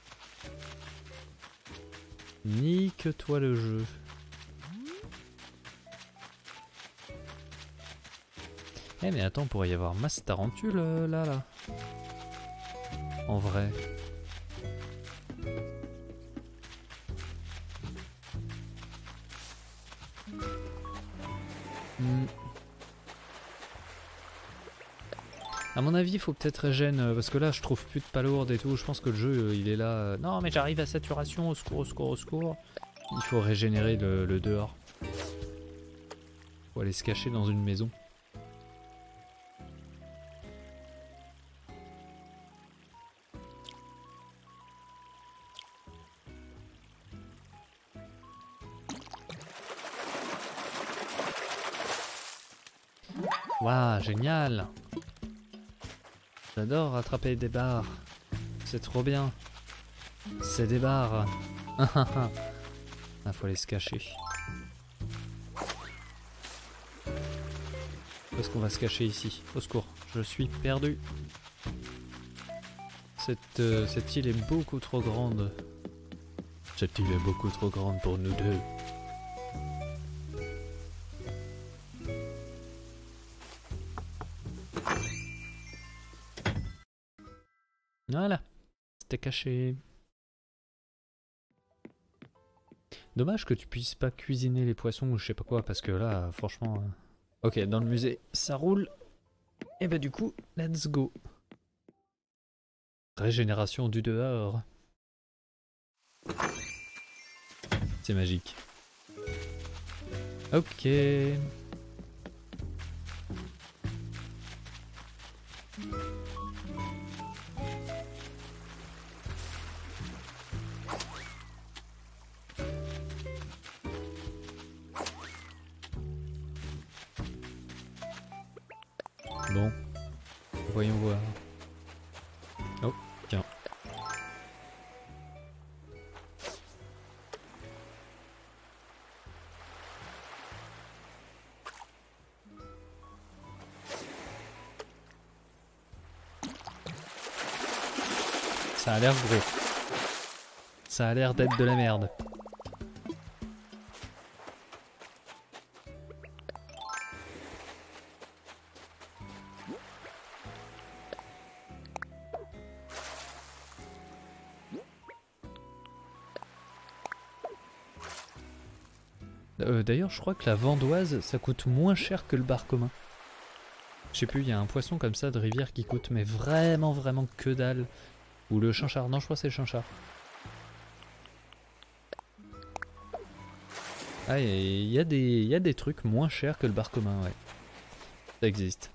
Nique-toi le jeu. Eh mais attends, pourrait y avoir masse tarentule là. En vrai. Hmm. À mon avis, il faut peut-être régène, parce que là, je trouve plus de palourdes et tout. Je pense que le jeu, il est là. Non, mais j'arrive à saturation, au secours, au secours, au secours. Il faut régénérer le dehors. Faut aller se cacher dans une maison. Waouh, génial! J'adore rattraper des barres. C'est trop bien. C'est des barres. Ah, faut aller se cacher. Où est-ce qu'on va se cacher ici? Au secours, je suis perdu. Cette île est beaucoup trop grande. Cette île est beaucoup trop grande pour nous deux. Voilà, c'était caché. Dommage que tu puisses pas cuisiner les poissons ou je sais pas quoi, parce que là, franchement... Ok, dans le musée, ça roule. Et bah du coup, let's go. Régénération du dehors. C'est magique. Ok. Bon, voyons voir. Oh, tiens. Ça a l'air gros. Ça a l'air d'être de la merde. D'ailleurs, je crois que la vandoise, ça coûte moins cher que le bar commun. Je sais plus, il y a un poisson comme ça de rivière qui coûte, mais vraiment, vraiment que dalle. Ou le chanchard. Non, je crois que c'est le chanchard. Ah, il y a des trucs moins chers que le bar commun, ouais. Ça existe.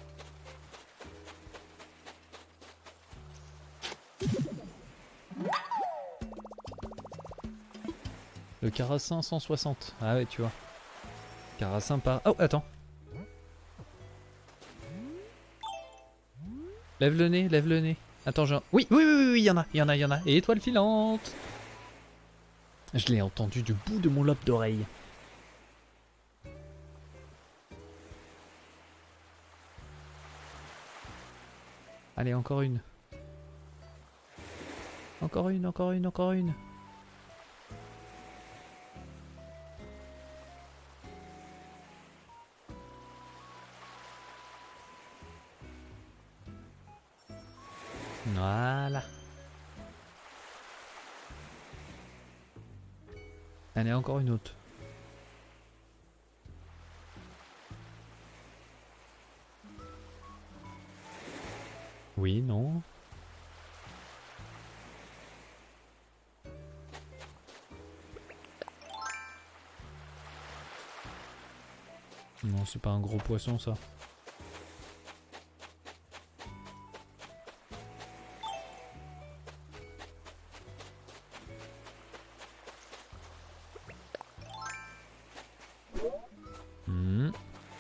Le carassin 160. Ah ouais, tu vois. Carassin par... Oh, attends. Lève le nez, lève le nez. Attends, genre... Oui, oui, oui, oui, il y en a, il y en a, il y en a. Et étoile filante. Je l'ai entendu du bout de mon lobe d'oreille. Allez, encore une. Encore une, encore une, encore une. Voilà. Allez, encore une autre. Oui, non. Non, c'est pas un gros poisson, ça. Hmm.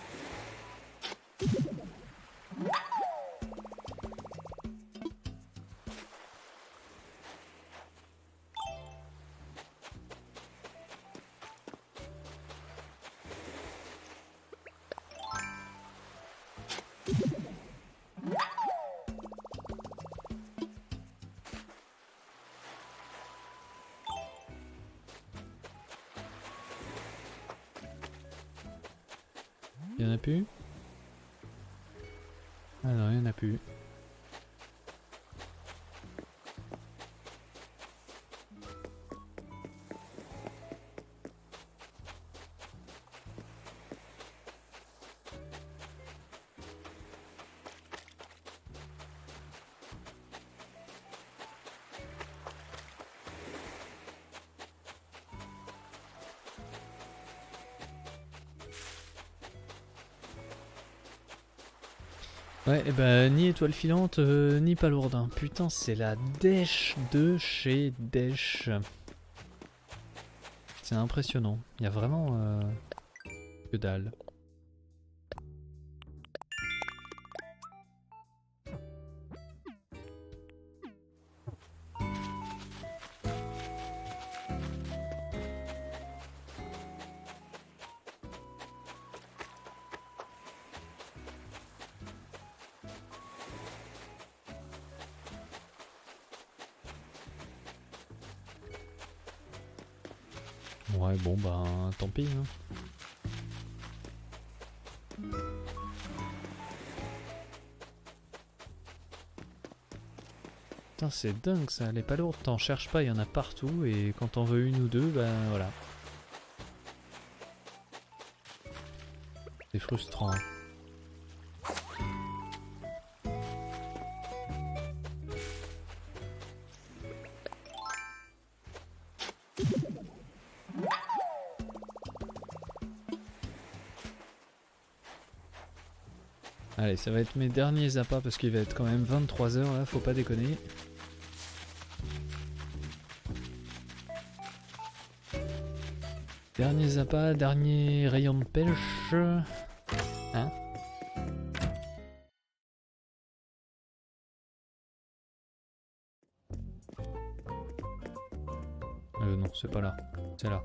Il y en a plus? Ah non, il y en a plus. Ouais, et bah ni étoile filante, ni palourdin. Putain, c'est la dèche de chez dèche. C'est impressionnant. Il y a vraiment que dalle. Ouais, bon bah tant pis. Hein. Putain, c'est dingue ça, les palourdes t'en cherches pas, il y en a partout et quand t'en veux une ou deux, bah voilà. C'est frustrant. Allez, ça va être mes derniers appâts parce qu'il va être quand même 23 h là, faut pas déconner. Derniers appâts, dernier rayon de pêche. Hein? Non, c'est pas là. C'est là.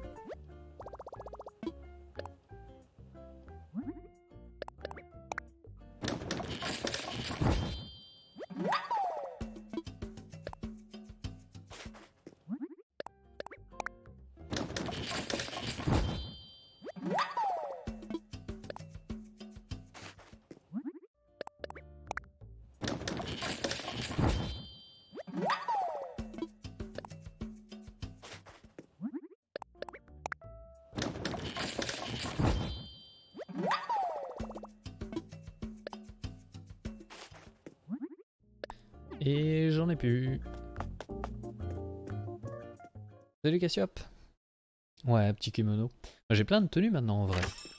Et j'en ai plus. Salut Cassiop. Ouais, petit kimono. J'ai plein de tenues maintenant en vrai.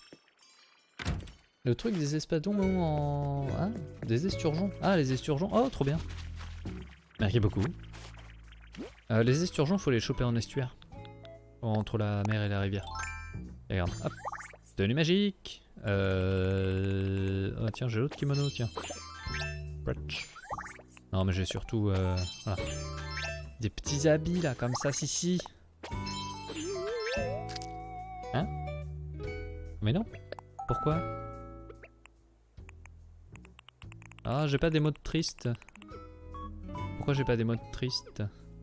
Le truc des espadons en... Hein? Des esturgeons. Ah, les esturgeons. Oh, trop bien. Merci beaucoup. Les esturgeons, faut les choper en estuaire. Entre la mer et la rivière. Et regarde, hop. Tenue magique. Oh, tiens, j'ai l'autre kimono, tiens. Non, mais j'ai surtout... Voilà. Des petits habits, là, comme ça, si. Hein? Mais non. Pourquoi? Ah, j'ai pas des modes tristes. Pourquoi j'ai pas des modes tristes?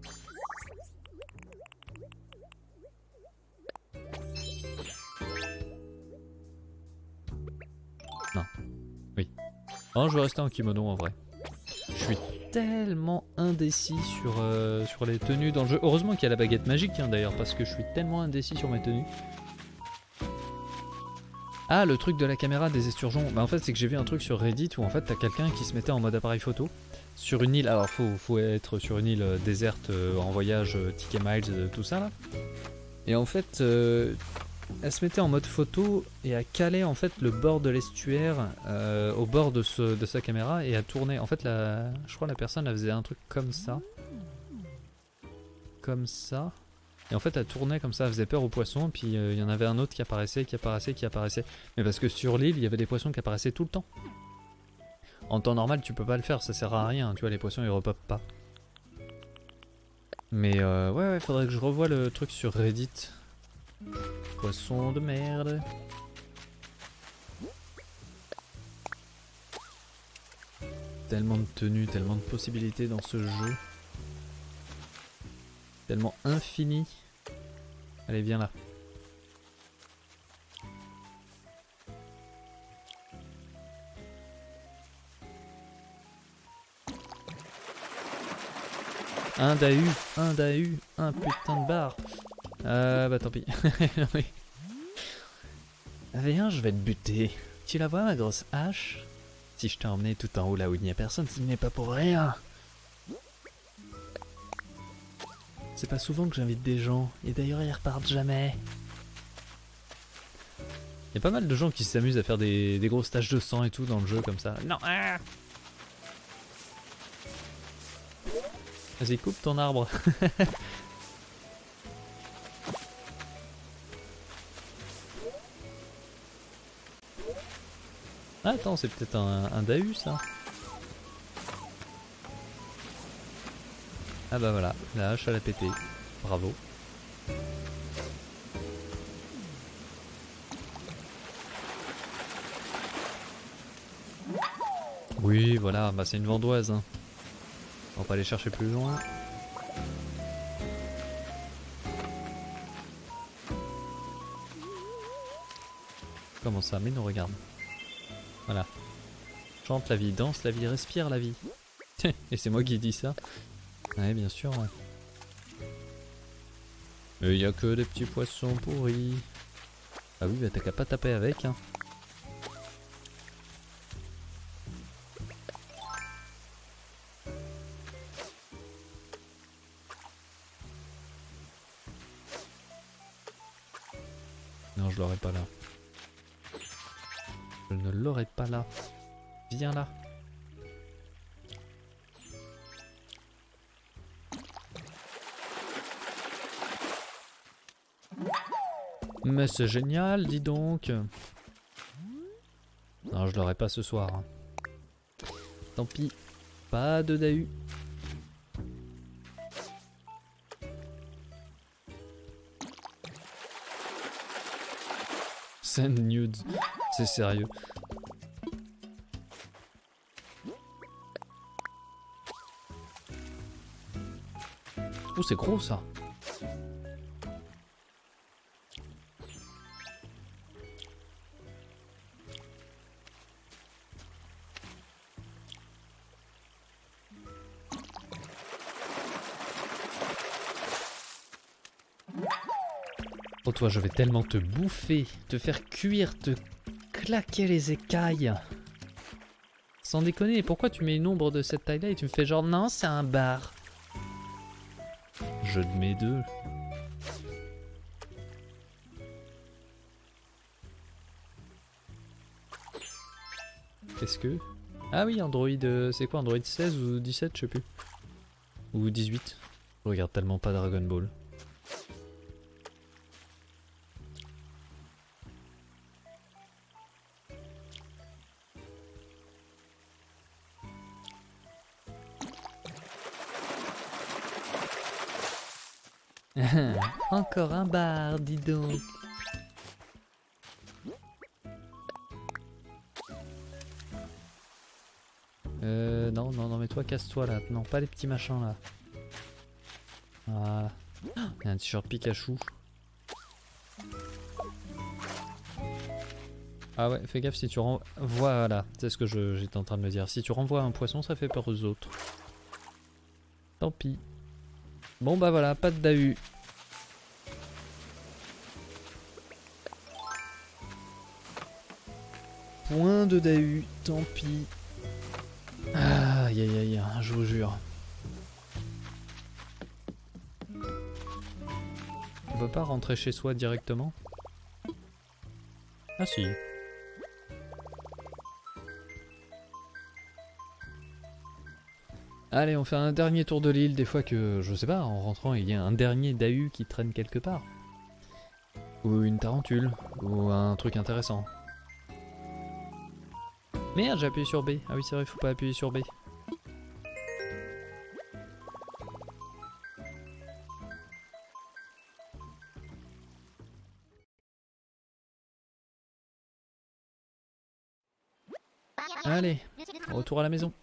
Non. Oui. Oh, je vais rester en kimono en vrai. Je suis tellement indécis sur les tenues dans le jeu. Heureusement qu'il y a la baguette magique hein, d'ailleurs, parce que je suis tellement indécis sur mes tenues. Ah, le truc de la caméra des esturgeons. Bah en fait, c'est que j'ai vu un truc sur Reddit où en fait t'as quelqu'un qui se mettait en mode appareil photo sur une île. Alors faut être sur une île déserte en voyage, ticket miles, tout ça là. Et en fait, elle se mettait en mode photo et a calé en fait le bord de l'estuaire au bord de sa caméra et a tourné. En fait, je crois la personne elle faisait un truc comme ça. Comme ça. Et en fait, elle tournait comme ça, elle faisait peur aux poissons. Puis il y en avait un autre qui apparaissait. Mais parce que sur l'île, il y avait des poissons qui apparaissaient tout le temps. En temps normal, tu peux pas le faire, ça sert à rien. Tu vois, les poissons ils repopent pas. Mais ouais, faudrait que je revoie le truc sur Reddit. Poisson de merde. Tellement de tenues, tellement de possibilités dans ce jeu. Tellement infini. Allez, viens là. Un dahu, un putain de bar. Bah tant pis. Oui. Viens, je vais te buter. Tu la vois ma grosse hache? Si je t'ai emmené tout en haut là où il n'y a personne, ce n'est pas pour rien. C'est pas souvent que j'invite des gens, et d'ailleurs ils repartent jamais. Il y a pas mal de gens qui s'amusent à faire des grosses taches de sang et tout dans le jeu comme ça. Non, ah. Vas-y, coupe ton arbre. Ah, attends, c'est peut-être un Dahu ça. Ah bah voilà, la hache elle a pété. Bravo. Oui, voilà, bah c'est une vendoise. Hein. On va pas aller chercher plus loin. Comment ça? Mais non, regarde. Voilà. Chante la vie, danse la vie, respire la vie. Et c'est moi qui dis ça. Ouais, bien sûr. Ouais. Mais y a que des petits poissons pourris. Ah oui, bah t'as qu'à pas taper avec. Hein. Non, je l'aurais pas là. Je ne l'aurais pas là. Viens là. Mais c'est génial, dis donc. Non, je l'aurai pas ce soir. Hein. Tant pis, pas de Dahu. Scène nude, c'est sérieux. Oh, c'est gros ça. Oh toi, je vais tellement te bouffer, te faire cuire, te claquer les écailles. Sans déconner, pourquoi tu mets une ombre de cette taille-là et tu me fais genre non, c'est un bar. Je te mets deux. Qu'est-ce que... Ah oui, Android... c'est quoi, Android 16 ou 17, je sais plus. Ou 18. Je regarde tellement pas Dragon Ball. Encore un bar, dis donc. Non, non, non, mais toi, casse-toi là. Non, pas les petits machins là. Voilà. Il y a un t-shirt Pikachu. Ah ouais, fais gaffe si tu renvoies... Voilà, c'est ce que j'étais en train de me dire. Si tu renvoies un poisson, ça fait peur aux autres. Tant pis. Bon bah voilà, pas de Dahu. Point de Dahu, tant pis. Aïe aïe aïe, je vous jure. On peut pas rentrer chez soi directement? Ah si. Allez, on fait un dernier tour de l'île, des fois que, je sais pas, en rentrant il y a un dernier Dahu qui traîne quelque part. Ou une tarentule, ou un truc intéressant. Merde, j'ai appuyé sur B. Ah oui, c'est vrai, faut pas appuyer sur B. Allez, retour à la maison.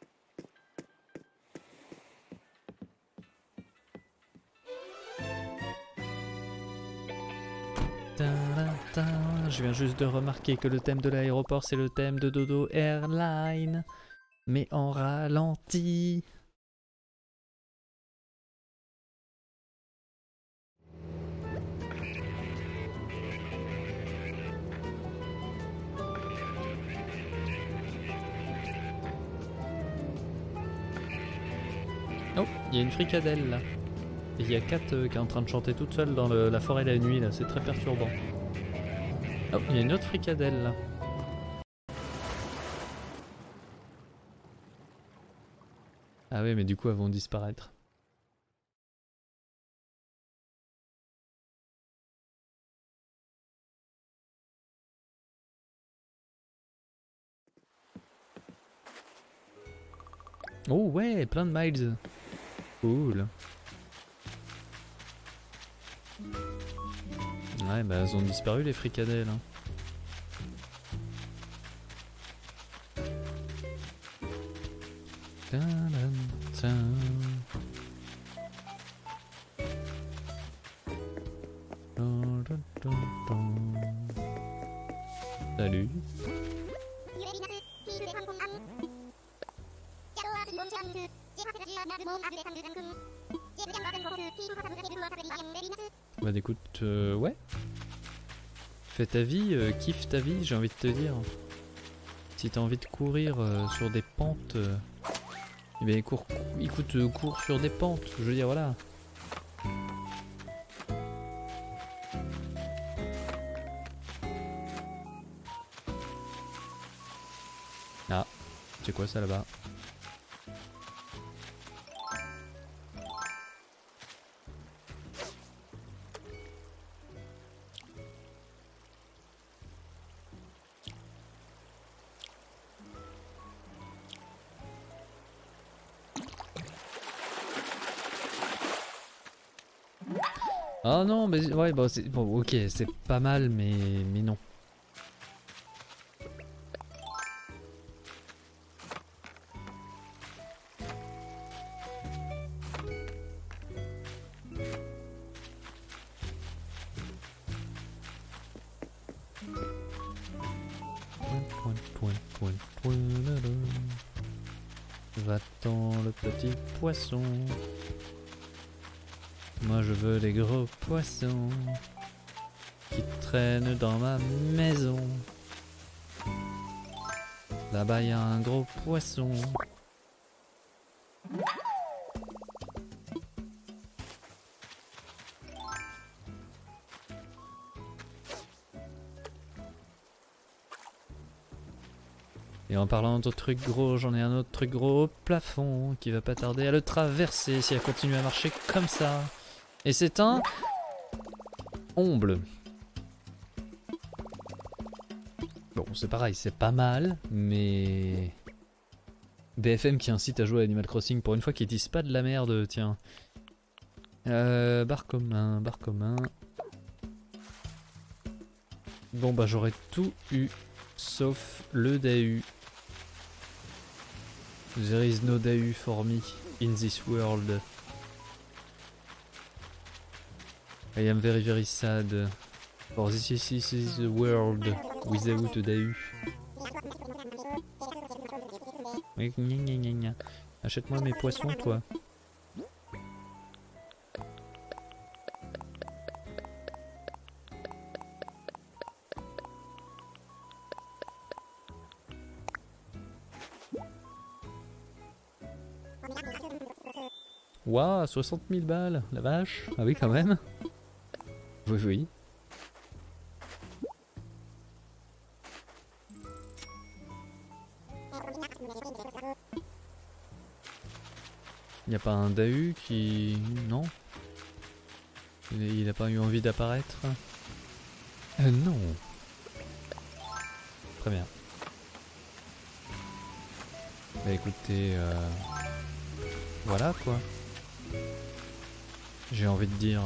Je viens juste de remarquer que le thème de l'aéroport c'est le thème de Dodo Airline, mais en ralenti. Oh, il y a une fricadelle là. Et il y a Kat qui est en train de chanter toute seule dans la forêt la nuit là, c'est très perturbant. Oh, il y a une autre fricadelle là. Ah oui, mais du coup elles vont disparaître. Oh ouais, plein de miles. Cool. Ouais, bah elles ont disparu les fricadelles. Hein. Salut. Bah écoute, ouais. Fais ta vie, kiffe ta vie, j'ai envie de te dire. Si t'as envie de courir sur des pentes, eh bien cours sur des pentes, je veux dire voilà. Ah, c'est quoi ça là-bas? Ah non, mais ouais, bah c'est bon, ok, c'est pas mal, mais non. Va-t'en le petit poisson. Moi je veux les gros poissons qui traînent dans ma maison. Là-bas y a un gros poisson. Et en parlant d'autres trucs gros, j'en ai un autre truc gros au plafond qui va pas tarder à le traverser si elle continue à marcher comme ça. Et c'est un omble. Bon, c'est pareil, c'est pas mal, mais BFM qui incite à jouer à Animal Crossing pour une fois qu'ils disent pas de la merde, tiens. Bar commun, bar commun. Bon bah j'aurais tout eu, sauf le Dahu. There is no Dahu for me in this world. I am very very sad. For this is the world without a Dahu. Achète-moi mes poissons toi. Waouh, 60 000 balles, la vache. Ah oui, quand même. Oui, oui. Y a pas un Dahu qui... Non. Il a pas eu envie d'apparaître. Non. Très bien. Bah écoutez... Voilà quoi. J'ai envie de dire.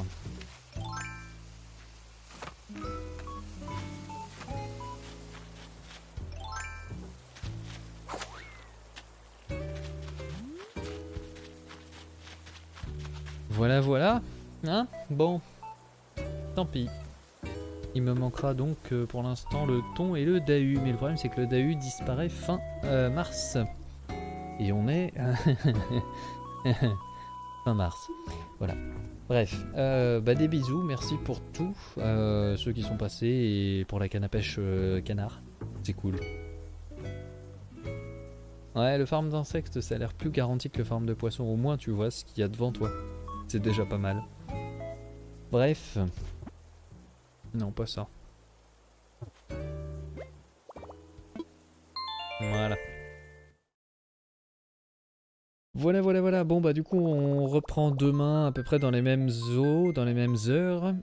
Voilà, voilà. Hein? Bon. Tant pis. Il me manquera donc pour l'instant le thon et le Dahu. Mais le problème c'est que le Dahu disparaît fin mars. Et on est... fin mars. Voilà. Bref, bah des bisous, merci pour tout, ceux qui sont passés et pour la canne à pêche canard, c'est cool. Ouais, le farm d'insectes ça a l'air plus garanti que le farm de poissons, au moins tu vois ce qu'il y a devant toi, c'est déjà pas mal. Bref, non pas ça. Voilà. Voilà. Bon bah du coup on reprend demain à peu près dans les mêmes eaux, dans les mêmes heures.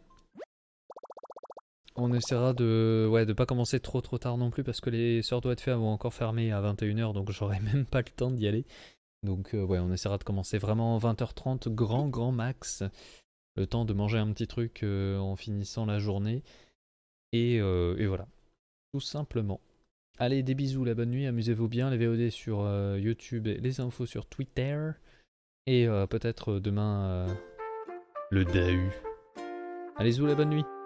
On essaiera de pas commencer trop tard non plus parce que les sœurs doigts de fer vont encore fermer à 21h donc j'aurai même pas le temps d'y aller. Donc ouais, on essaiera de commencer vraiment 20h30 grand max. Le temps de manger un petit truc en finissant la journée. Et voilà, tout simplement. Allez, des bisous, la bonne nuit, amusez-vous bien, les VOD sur YouTube et les infos sur Twitter. Et peut-être demain le DAU. Allez, zou, la bonne nuit.